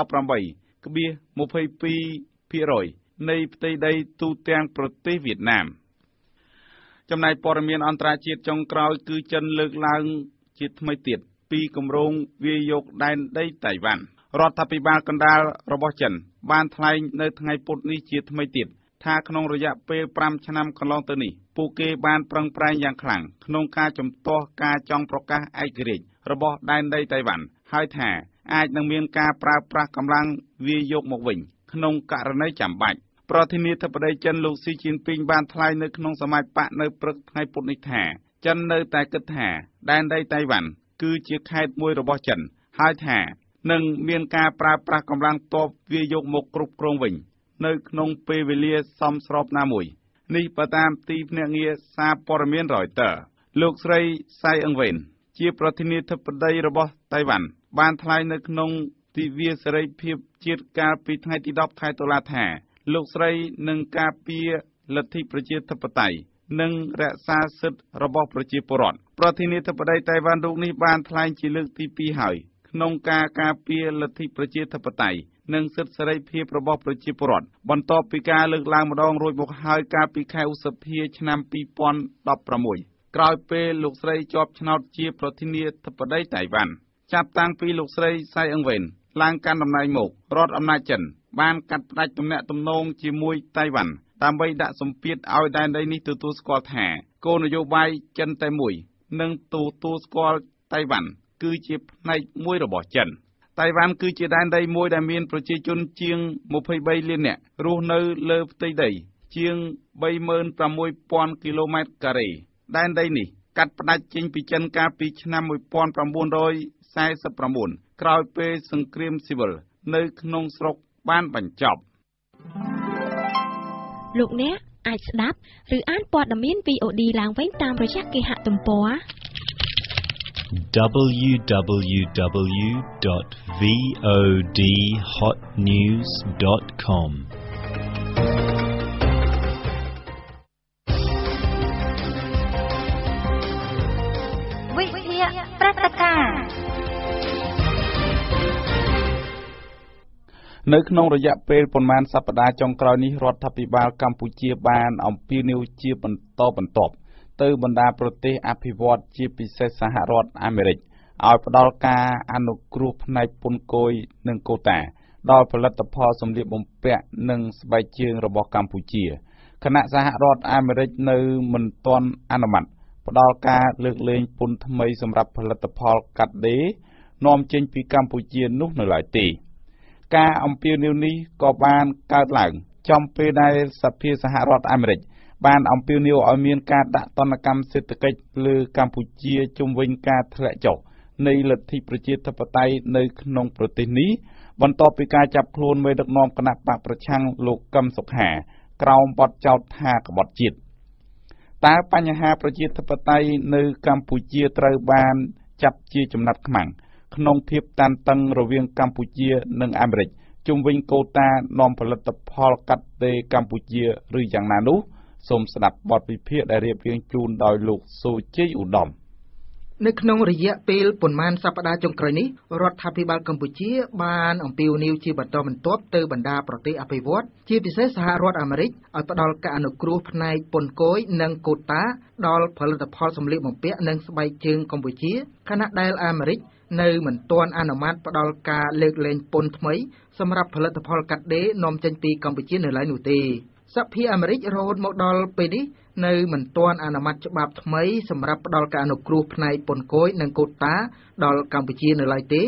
18.22% នៃផ្ទៃដីទូទាំងប្រទេសវៀតណាមចំណែកព័ត៌មានអន្តរជាតិចុងក្រោយគឺចិនលើកឡើងជាថ្មីទៀតពីគម្រោងវាយយកដែនដីតៃវ៉ាន់រដ្ឋាភិបាលកណ្ដាលរបស់ចិនបានថ្លែងនៅថ្ងៃពុធនេះជាថ្មីទៀតថាក្នុងរយៈពេល5ឆ្នាំកន្លងទៅនេះពួកគេបានប្រឹងប្រែងយ៉ាងខ្លាំងក្នុងការជំទាស់ការចង់ប្រកាសឯករាជ្យរបស់ដែនដីតៃវ៉ាន់ហើយថាអាចនឹងមានការប្រើប្រាស់កម្លាំងវាយយកមកវិញក្នុងករណីចាំបាច់ប្រធានាធិបតីចិនលោកស៊ីជីនពីងបានថ្លែងនៅក្នុងសមាជបៈនៅព្រឹកថ្ងៃពុធនេះថាចិននៅតែគិតថាដែនដីតៃវ៉ាន់គឺជាខេត្តមួយរបស់ចិនហើយថានឹងមានការប្រើប្រាស់កម្លាំងទ័ពវាយកមកគ្រប់គ្រងវិញនៅក្នុងពេលវេលាសមស្របណាមួយនេះបើតាមទីភ្នាក់ងារសារព័ត៌មាន Reuters លោកស្រីសៃអឹងវ៉េនជាប្រធានាធិបតីរបស់តៃវ៉ាន់បានថ្លែងនៅក្នុងទិវាសេរីភាពជាតិកាលពីថ្ងៃទី10ខែតុលាថាលោកស្រីនឹងការពារលទ្ធិប្រជាធិបតេយ្យនិងរក្សាសិទ្ធិរបស់ប្រជាពលរដ្ឋប្រធានាធិបតីតៃវ៉ាន់រូបនេះបានថ្លែងជាលើកទី2ហើយក្នុងការការពារលទ្ធិប្រជាធិបតេយ្យនិងសិទ្ធិសេរីភាពរបស់ប្រជាពលរដ្ឋបន្ទាប់ពីការលើកឡើងម្ដងរួចមកហើយកាលពីខែឧសភាឆ្នាំ2016ក្រោយពេលលោកស្រីជាប់ឆ្នោតជាប្រធានាធិបតីតៃវ៉ាន់ចាប់តាំងពីលោកស្រីសៃអឹងវ៉េនឡើងកាន់តំណែងមករដ្ឋអំណាចចិនបានកាត់ផ្តាច់ទំនាក់ទំនងជាមួយតៃវ៉ាន់ដើម្បីដាក់សម្ពាធឲ្យដែនដីនេះទទួលស្គាល់ថាគោលនយោបាយចិនតែមួយនិងទទួលស្គាល់តៃវ៉ាន់គឺជាផ្នែកមួយរបស់ចិនតៃវ៉ាន់គឺជាដែនដីមួយដែលមានប្រជាជនជាង23លាននាក់រស់នៅលើផ្ទៃដីជាង 36,000 គីឡូម៉ែត្រការ៉េដែនដីនេះកាត់ផ្តាច់ចេញពីចិនកាលពីឆ្នាំ1949ក្រោយពេលសង្គ្រាមស៊ីវិលនៅក្នុងស្រុកបានបញ្ចប់លោកអ្នកអាចស្ដាប់ឬអានព័ត៌មាន VOD ឡើងវិញតាមរយៈគេហទំព័រ www.vodhotnews.com វិទ្យាព្រឹត្តិការណ៍នៅក្នុងរយៈពេលប្រមាណសប្តាហ៍ចុងក្រោយនេះរដ្ឋាភិបាលកម្ពុជាបានអំពាវនាវជាបន្តបន្ទាប់ទៅបណ្ដាប្រទេសអភិវឌ្ឍជាពិសេសសហរដ្ឋអាមេរិកឲ្យផ្ដល់ការអនុគ្រោះផ្នែកពន្ធគយនិងកូតាដល់ផលិតផលសម្លៀកបំពាក់និងស្បែកជើងរបស់កម្ពុជាគណៈសហរដ្ឋអាមេរិកនៅមិនទាន់អនុម័តផ្ដល់ការលើកលែងពន្ធថ្មីសម្រាប់ផលិតផលកាត់ដេរនាំចេញពីកម្ពុជានោះនៅឡើយទេការអំពាវនាវនេះក៏បានកើតឡើងចំពេលដែលសភាសហរដ្ឋអាមេរិកបានអំពាវនាវឲ្យមានការដាក់ទណ្ឌកម្មសេដ្ឋកិច្ចលើកម្ពុជាជុំវិញការធ្លាក់ចុះនៃលទ្ធិប្រជាធិបតេយ្យនៅក្នុងប្រទេសនេះបន្ទាប់ពីការចាប់ខ្លួនមេដឹកនាំគណៈបកប្រឆាំងលោកកឹមសុខាក្រោមបទចោទថាក្បត់ជាតិតើបញ្ហាប្រជាធិបតេយ្យនៅកម្ពុជាត្រូវបានចាប់ជាចំណាត់ខ្មាំងក្នុងភាពតានតឹងរវាងកម្ពុជានិងអាមេរិកជុំវិញកូតានាំផលិតផលកាត់ដេរកម្ពុជាឬយ៉ាងណានោះសូមស្ដាប់បទវិភាគដែលរៀបរៀងជូនដោយលោកសូជ័យឧត្តមនៅក្នុងរយៈពេលប៉ុន្មានសប្តាហ៍ចុងក្រោយនេះរដ្ឋាភិបាលកម្ពុជាបានអំពាវនាវជាបន្តបន្ទាប់ទៅបណ្ដាប្រទេសអភិវឌ្ឍជាពិសេសសហរដ្ឋអាមេរិកឲ្យផ្ដល់ការអនុគ្រោះផ្នែកពន្ធគយនិងកូតាដល់ផលិតផលសម្លៀកបំពាក់និងស្បែកជើងកម្ពុជាខណៈដែលអាមេរិកនៅមិនទាន់អនុម័តផ្ដល់ការលើកលែងពន្ធថ្មីសម្រាប់ផលិតផលកាត់ដេរនាំចេញពីកម្ពុជានៅឡើយនោះទេសភាអាមេរិករហូតមកដល់ពេលនេះនៅមិនទាន់អនុម័តច្បាប់ថ្មីសម្រាប់ផ្ដល់ការអនុគ្រោះផ្នែកពន្ធគយនិងកូតាដល់កម្ពុជានៅឡើយទេ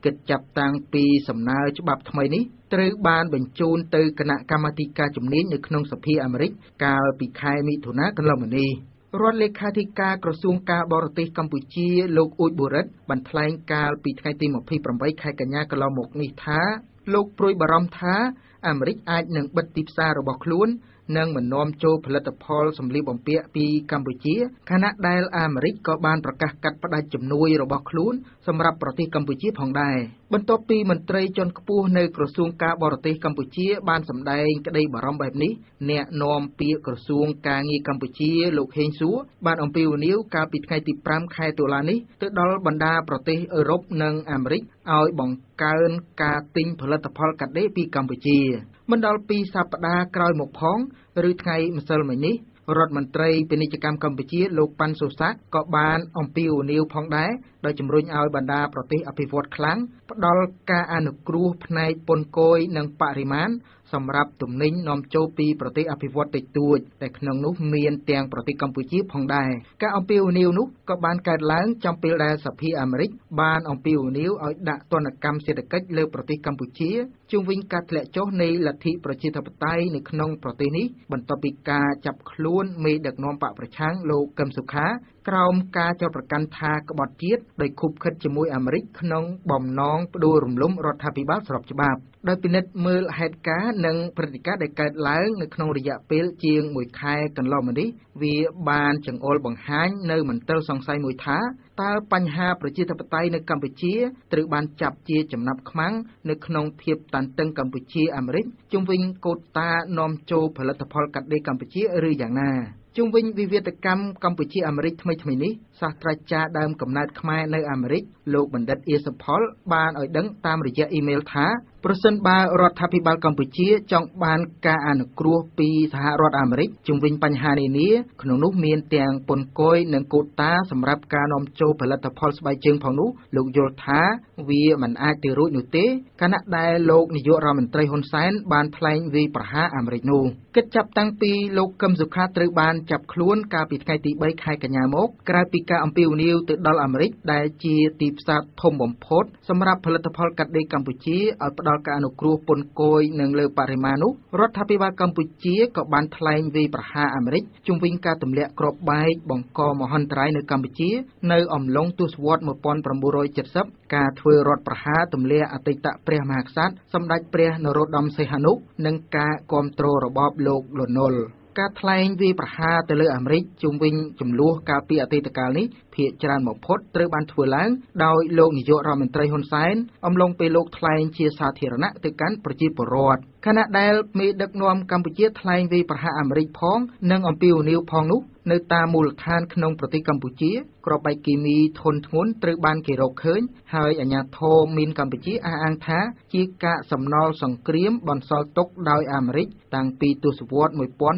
គិតចាប់តាំងពីសំណើច្បាប់ថ្មីនេះត្រូវបានបញ្ជូនទៅគណៈកម្មាធិការជំនាញនៅក្នុងសភាអាមេរិកកាលពីខែមិថុនាកន្លងមកនេះរដ្ឋលេខាធិការក្រសួងការបរទេសកម្ពុជាលោកអ៊ូចបូរិតបានថ្លែងកាលពីថ្ងៃទី28ខែកញ្ញាកន្លងមកនេះថាលោកព្រួយបារម្ភថាអាមេរិកអាចនឹងបិទទីផ្សាររបស់ខ្លួននិងមិននាំចូលផលិតផលសម្លៀកបំពាក់ពីកម្ពុជាខណៈដែលអាមេរិកក៏បានប្រកាសកាត់ផ្តាច់ជំនួយរបស់ខ្លួនសម្រាប់ប្រទេសកម្ពុជាផងដែរបន្ទាប់ពីមន្ត្រីជាន់ខ្ពស់នៅក្រសួងការបរទេសកម្ពុជាបានសម្ដែងក្តីបារម្ភបែបនេះអ្នកនាំពាក្យក្រសួងការងារកម្ពុជាលោកហេងសួរបានអំពាវនាវកាលពីថ្ងៃទី5ខែតុលានេះទៅដល់បណ្ដាប្រទេសអឺរ៉ុបនិងអាមេរិកឲ្យបង្កើនការទិញផលិតផលកាត់ដេរពីកម្ពុជាមិនដល់ពីសប្តាហ៍ក្រោយមកផងឬថ្ងៃម្សិលមិញនេះរដ្ឋមន្ត្រីពាណិជ្ជកម្មកម្ពុជាលោកប៉ាន់សុសាក់ក៏បានអំពាវនាវផងដែរដោយជំរុញឲ្យបណ្ដាប្រទេសអភិវឌ្ឍខ្លាំងផ្ដល់ការអនុគ្រោះផ្នែកពន្ធគយនិងបរិមាណសម្រាប់ទំនិញនាំចូលពីប្រទេសអភិវឌ្ឍតិចតួចតែក្នុងនោះមានទាំងប្រទេសកម្ពុជាផងដែរការអំពាវនាវនោះក៏បានកើតឡើងចំពេលដែលសភាអាមេរិកបានអំពាវនាវឲ្យដាក់ទណ្ឌកម្មសេដ្ឋកិច្ចលើប្រទេសកម្ពុជាជុំវិញការធ្លាក់ចុះនៃលទ្ធិប្រជាធិបតេយ្យនៅក្នុងប្រទេសនេះបន្ទាប់ពីការចាប់ខ្លួនមេដឹកនាំបកប្រឆាំងលោកកឹមសុខាក្រោមការចោទប្រកាន់ថាក្បត់ជាតិដោយខុបខិតជាមួយអាមេរិកក្នុងបំណងផ្ដួលរំលំរដ្ឋាភិបាលស្របច្បាប់ដោយពិនិត្យមើលហេតុការណ៍និងព្រឹត្តិការណ៍ដែលកើតឡើងនៅក្នុងរយៈពេលជាង1ខែកន្លងមកនេះវាបានចង្អុលបង្ហាញនៅមន្ទិលសង្ស័យមួយថាតើបញ្ហាប្រជាធិបតេយ្យនៅកម្ពុជាត្រូវបានចាប់ជាចំណាប់ខ្មាំងនៅក្នុងភាពតានតឹងកម្ពុជាអាមេរិកជុំវិញកូតានាំចូលផលិតផលកាត់ដេរកម្ពុជាឬយ៉ាងណាជុំវិញវិវាទកម្មកម្ពុជាអាមេរិកថ្មីៗនេះសាស្ត្រាចារ្យដើមកំណើតខ្មែរនៅអាមេរិកលោកបណ្ឌិតអៀសុផលបានឲ្យដឹងតាមរយៈអ៊ីមែលថាប្រសិនបើរដ្ឋាភិបាលកម្ពុជាចង់បានការអនុគ្រោះពីសហរដ្ឋអាមេរិកជុំវិញបញ្ហានានាក្នុងនោះមានទាំងពន្ធគយនិងកូតាសម្រាប់ការនាំចូលផលិតផលស្បែកជើងផងនោះលោកយល់ថាវាមិនអាចទៅរួចនោះទេខណៈដែលលោកនាយករដ្ឋមន្ត្រីហ៊ុនសែនបានថ្លែងវាយប្រហារអាមេរិកនោះគិតចាប់តាំងពីលោកកឹមសុខាត្រូវបានចាប់ខ្លួនកាលពីថ្ងៃទី3ខែកញ្ញាមកក្រៅពីការអំពាវនាវទៅដល់អាមេរិកដែលជាទីផ្សារធំបំផុតសម្រាប់ផលិតផលកាត់ដេរកម្ពុជាឲ្យផ្ដល់ការអនុគ្រោះពន្ធគយនិងលើបរិមាណនោះរដ្ឋាភិបាលកម្ពុជាក៏បានថ្លែងវាយប្រហារអាមេរិកជុំវិញការទម្លាក់គ្រាប់បែកបង្កមហន្តរាយនៅកម្ពុជានៅអំឡុងទសវត្សរ៍1970ការធ្វើរដ្ឋប្រហារទម្លាក់អតីតព្រះមហាក្សត្រសម្ដេចព្រះនរោត្តមសីហនុនិងការគាំទ្ររបបលោកលន់ នល់ការថ្លែងវាយប្រហារទៅលើអាមេរិកជុំវិញចំនួនកាលពីអតីតកាលនេះភាគច្រើនបំផុតត្រូវបានធ្វើឡើងដោយលោកនាយករដ្ឋមន្ត្រីហ៊ុនសែនអំឡុងពេលលោកថ្លែងជាសាធារណៈទៅកាន់ប្រជាពលរដ្ឋខណៈដែលមេដឹកនាំកម្ពុជាថ្លែងវាយប្រហារអាមេរិកផងនិងអំពាវនាវផងនោះនៅតាមមូលដ្ឋានក្នុងប្រទេសកម្ពុជាគ្រាប់បែកគីមីធនធ្ងន់ត្រូវបានគេរកឃើញហើយអាជ្ញាធរមានកម្ពុជាអះអាងថាជាកាកសំណល់សង្គ្រាមបន្សល់ទុកដោយអាមេរិកតាំងពីទសវត្សរ៍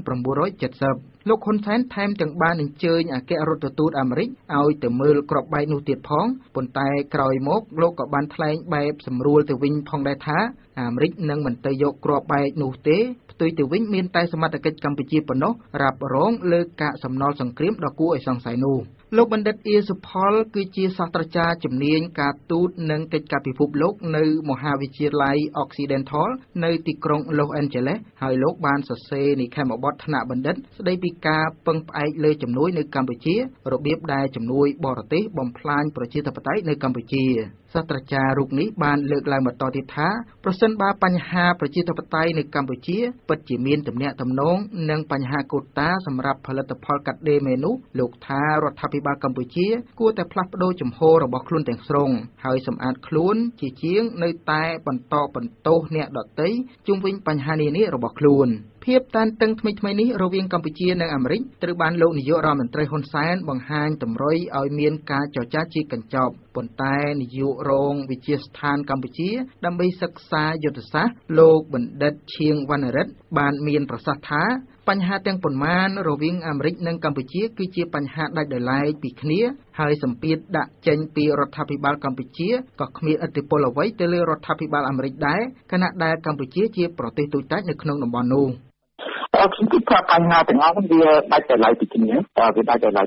1970លោកហ៊ុនសែនថែមទាំងបានអញ្ជើញអគ្គរដ្ឋទូតអាមេរិកឲ្យទៅមើលគ្រាប់បែកនោះទៀតផងប៉ុន្តែក្រោយមកលោកក៏បានថ្លែងបែបសម្រួលទៅវិញផងដែរថាអាមេរិកនឹងមិនទៅយកគ្រាប់បែកនោះទេផ្ទុយទៅវិញមានតែសមត្ថកិច្ចកម្ពុជាប៉ុណ្ណោះរ៉ាប់រងលើកាកសំណល់សង្គ្រាមដ៏គួរឲ្យសង្ស័យនោះលោកបណ្ឌិតអៀសុផលគឺជាសាស្ត្រាចារ្យជំនាញការទូតនិងកិច្ចការពិភពលោកនៅមហាវិទ្យាល័យ Occidental នៅទីក្រុង Los Angeles ហើយលោកបានសរសេរនិក្ខេមបទថ្នាក់បណ្ឌិតស្ដីពីការពឹងផ្អែកលើជំនួយនៅកម្ពុជារបៀបដែលជំនួយបរទេសបំផ្លាញប្រជាធិបតេយ្យនៅកម្ពុជាសាស្ត្រាចារ្យរូបនេះបានលើកឡើងបន្តទៀតថាប្រសិនបើបញ្ហាប្រជាធិបតេយ្យនៅកម្ពុជាពិតជាមានទំនាក់ទំនងនឹងបញ្ហាកូតាសម្រាប់ផលិតផលកាត់ដេរមែននោះលោកថារដ្ឋាភិបាលកម្ពុជាគួរតែផ្លាស់ប្ដូរជំហររបស់ខ្លួនទាំងស្រុងហើយសម្អាតខ្លួនជាជាងនៅតែបន្តបន្ទោសអ្នកដទៃជុំវិញបញ្ហានានារបស់ខ្លួនភាពតានតឹងថ្មីៗនេះរវាងកម្ពុជានិងអាមេរិកត្រូវបានលោកនាយករដ្ឋមន្ត្រីហ៊ុនសែនបង្ហាញតម្រុយឲ្យមានការចរចាជាកញ្ចប់ប៉ុន្តែនាយករងវិទ្យាស្ថានកម្ពុជាដើម្បីសិក្សាយុទ្ធសាស្ត្រលោកបណ្ឌិតឈៀងវណ្ណរិទ្ធបានមានប្រសាសន៍ថាបញ្ហាទាំងប៉ុន្មានរវាងអាមេរិកនិងកម្ពុជាគឺជាបញ្ហាដាច់ដោយឡែកពីគ្នាហើយសម្ពាធដាក់ចេញពីរដ្ឋាភិបាលកម្ពុជាក៏គ្មានឥទ្ធិពលអ្វីទៅលើរដ្ឋាភិបាលអាមេរិកដែរខណៈដែលកម្ពុជាជាប្រទេសតូចតាចនៅក្នុងតំបន់នោះខ្ញុំគិតថាបញ្ហាទាំងអស់វាដាច់ដោយឡែកពីគ្នា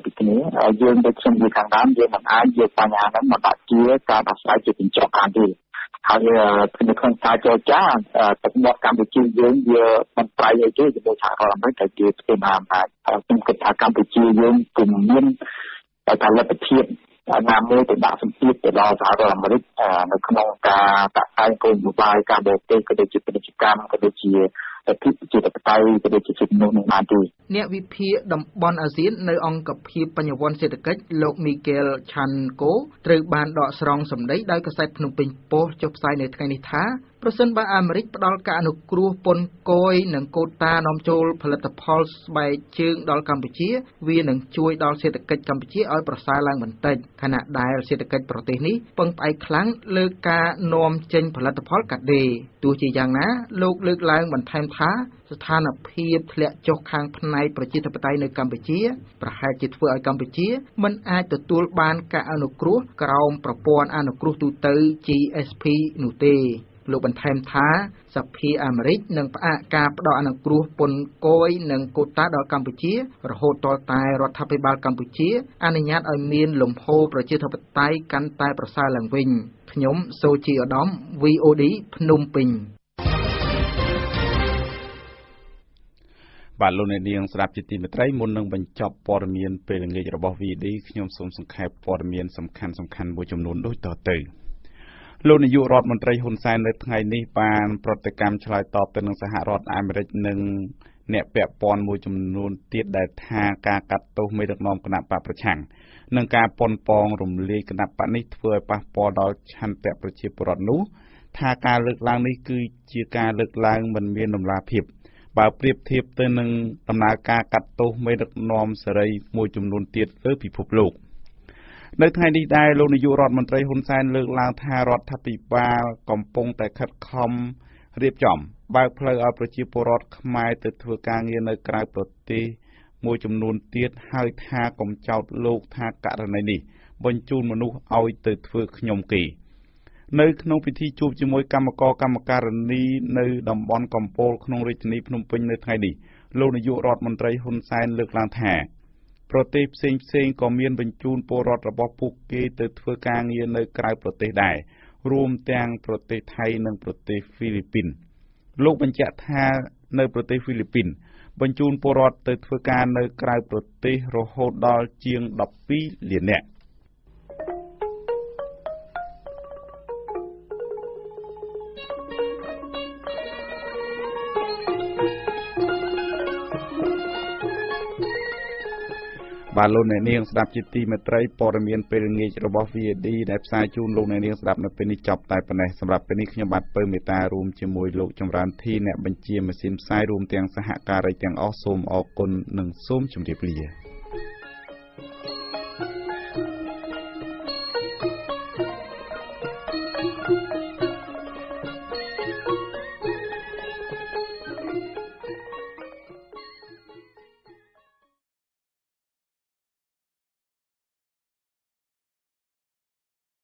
យើងដូចខ្ញុំនិយាយខាងដើមយើងមិនអាចយកបញ្ហាហ្នឹងមកដាក់ជាការដោះស្រាយជាកញ្ចក់បានទេហើយនៅក្នុងការចរចាទឹកមាត់កម្ពុជាយើងវាមិនប្រៃអីទេជាមួយសហរដ្ឋអាមេរិកតែជាស្ថិរអំណាចខ្ញុំគិតថាកម្ពុជាយើងពុំមានតែលទ្ធភាពណាមួយទៅដាក់សម្ពាធទៅដល់សហរដ្ឋអាមេរិកនៅក្នុងការតាក់តែងគោលនយោបាយការបរទេសក៏ដូចជាពាណិជ្ជកម្មក៏ដូចជាប្រជាធិបតេយ្យក៏ដូចជាសិទ្ធិមនុស្សនឹងបានទេអ្នកវិភាគតំបន់អាស៊ាននៅអង្គភាពបញ្ញវន្តសេដ្ឋកិច្ចលោក Miguel Chanco ត្រូវបានដកស្រង់សម្ដីដោយកាសែតភ្នំពេញប៉ុស្តិ៍ចុះផ្សាយនៅថ្ងៃនេះថាប្រសិនបើអាមេរិកផ្ដល់ការអនុគ្រោះពន្ធគយនិងកូតានាំចូលផលិតផលស្បែកជើងដល់កម្ពុជាវានឹងជួយដល់សេដ្ឋកិច្ចកម្ពុជាឲ្យប្រសើរឡើងបន្តិចខណៈដែលសេដ្ឋកិច្ចប្រទេសនេះពឹងផ្អែកខ្លាំងលើការនាំចេញផលិតផលកាត់ដេរទោះជាយ៉ាងណាលោកលើកឡើងបន្ថែមថាស្ថានភាពធ្លាក់ចុះខាងផ្នែកប្រជាធិបតេយ្យនៅកម្ពុជាប្រហែលជាធ្វើឲ្យកម្ពុជាមិនអាចទទួលបានការអនុគ្រោះក្រោមប្រព័ន្ធអនុគ្រោះទូទៅ GSP នោះទេលោកបន្ថែមថាសភាអាមេរិកនឹងផ្អាកការផ្ដល់អនុគ្រោះពន្ធគយនិងកូតាដល់កម្ពុជារហូតទាល់តែរដ្ឋាភិបាលកម្ពុជាអនុញ្ញាតឲ្យមានលំហូរប្រជាធិបតេយ្យកាន់តែប្រសើរឡើងវិញខ្ញុំសូជីឧត្តម VOD ភ្នំពេញបាទលោកអ្នកនាងស្ដាប់ជាទីមេត្រីមុននឹងបញ្ចប់ព័ត៌មានពេលល្ងាចរបស់ VOD ខ្ញុំសូមសង្ខេបព័ត៌មានសំខាន់មួយចំនួនដូចតទៅលោកនាយករដ្ឋមន្ត្រីហ៊ុនសែននៅថ្ងៃនេះបានប្រតិកម្មឆ្លើយតបទៅនឹងសហរដ្ឋអាមេរិកនិងអ្នកពាក់ព័ន្ធមួយចំនួនទៀតដែលថាការកាត់ទោសមេដឹកនាំគណៈបកប្រឆាំងនិងការប៉ុនប៉ងរំលាយគណៈបកនេះធ្វើឲ្យប៉ះពាល់ដល់ឆន្ទៈប្រជាពលរដ្ឋនោះថាការលើកឡើងនេះគឺជាការលើកឡើងមិនមានដំណាភាពបើប្រៀបធៀបទៅនឹងដំណើរការកាត់ទោសមេដឹកនាំសេរីមួយចំនួនទៀតលើពិភពលោកនៅថ្ងៃនេះដែរលោកនាយករដ្ឋមន្ត្រីហ៊ុនសែនលើកឡើងថារដ្ឋាភិបាលកំពុងតែខិតខំរៀបចំបើកផ្លូវឲ្យប្រជាពលរដ្ឋខ្មែរទៅធ្វើការងារនៅក្រៅប្រទេសមួយចំនួនទៀតហើយថាកុំចោទលោកថាករណីនេះបញ្ជូនមនុស្សឲ្យទៅធ្វើខ្ញុំគេនៅក្នុងពិធីជួបជាមួយគណៈកម្មការនីនៅតំបន់កំពតក្នុងរាជធានីភ្នំពេញនៅថ្ងៃនេះលោកនាយករដ្ឋមន្ត្រីហ៊ុនសែនលើកឡើងថាប្រទេសផ្សេងក៏មានបញ្ជូនពលរដ្ឋរបស់ពួកគេទៅធ្វើការងារនៅក្រៅប្រទេសដែររួមទាំងប្រទេសថៃនិងប្រទេសហ្វីលីពីនលោកបញ្ជាក់ថានៅប្រទេសហ្វីលីពីនបញ្ជូនពលរដ្ឋទៅធ្វើការនៅក្រៅប្រទេសរហូតដល់ជាង12លាននាក់បាទលោកអ្នកនាងស្ដាប់ជាទីមេត្រីព័ត៌មានពេលល្ងាចរបស់ VOD ដែលផ្សាយជូនលោកអ្នកនាងស្ដាប់នៅពេលនេះចប់តែប៉ុណ្ណេះសម្រាប់ពេលនេះខ្ញុំបាទពៅមេតារួមជាមួយលោកចម្រើនធីអ្នកបញ្ជាម៉ាស៊ីនផ្សាយរួមទាំងសហការីទាំងអស់សូមអរគុណនិងសូមជម្រាបលា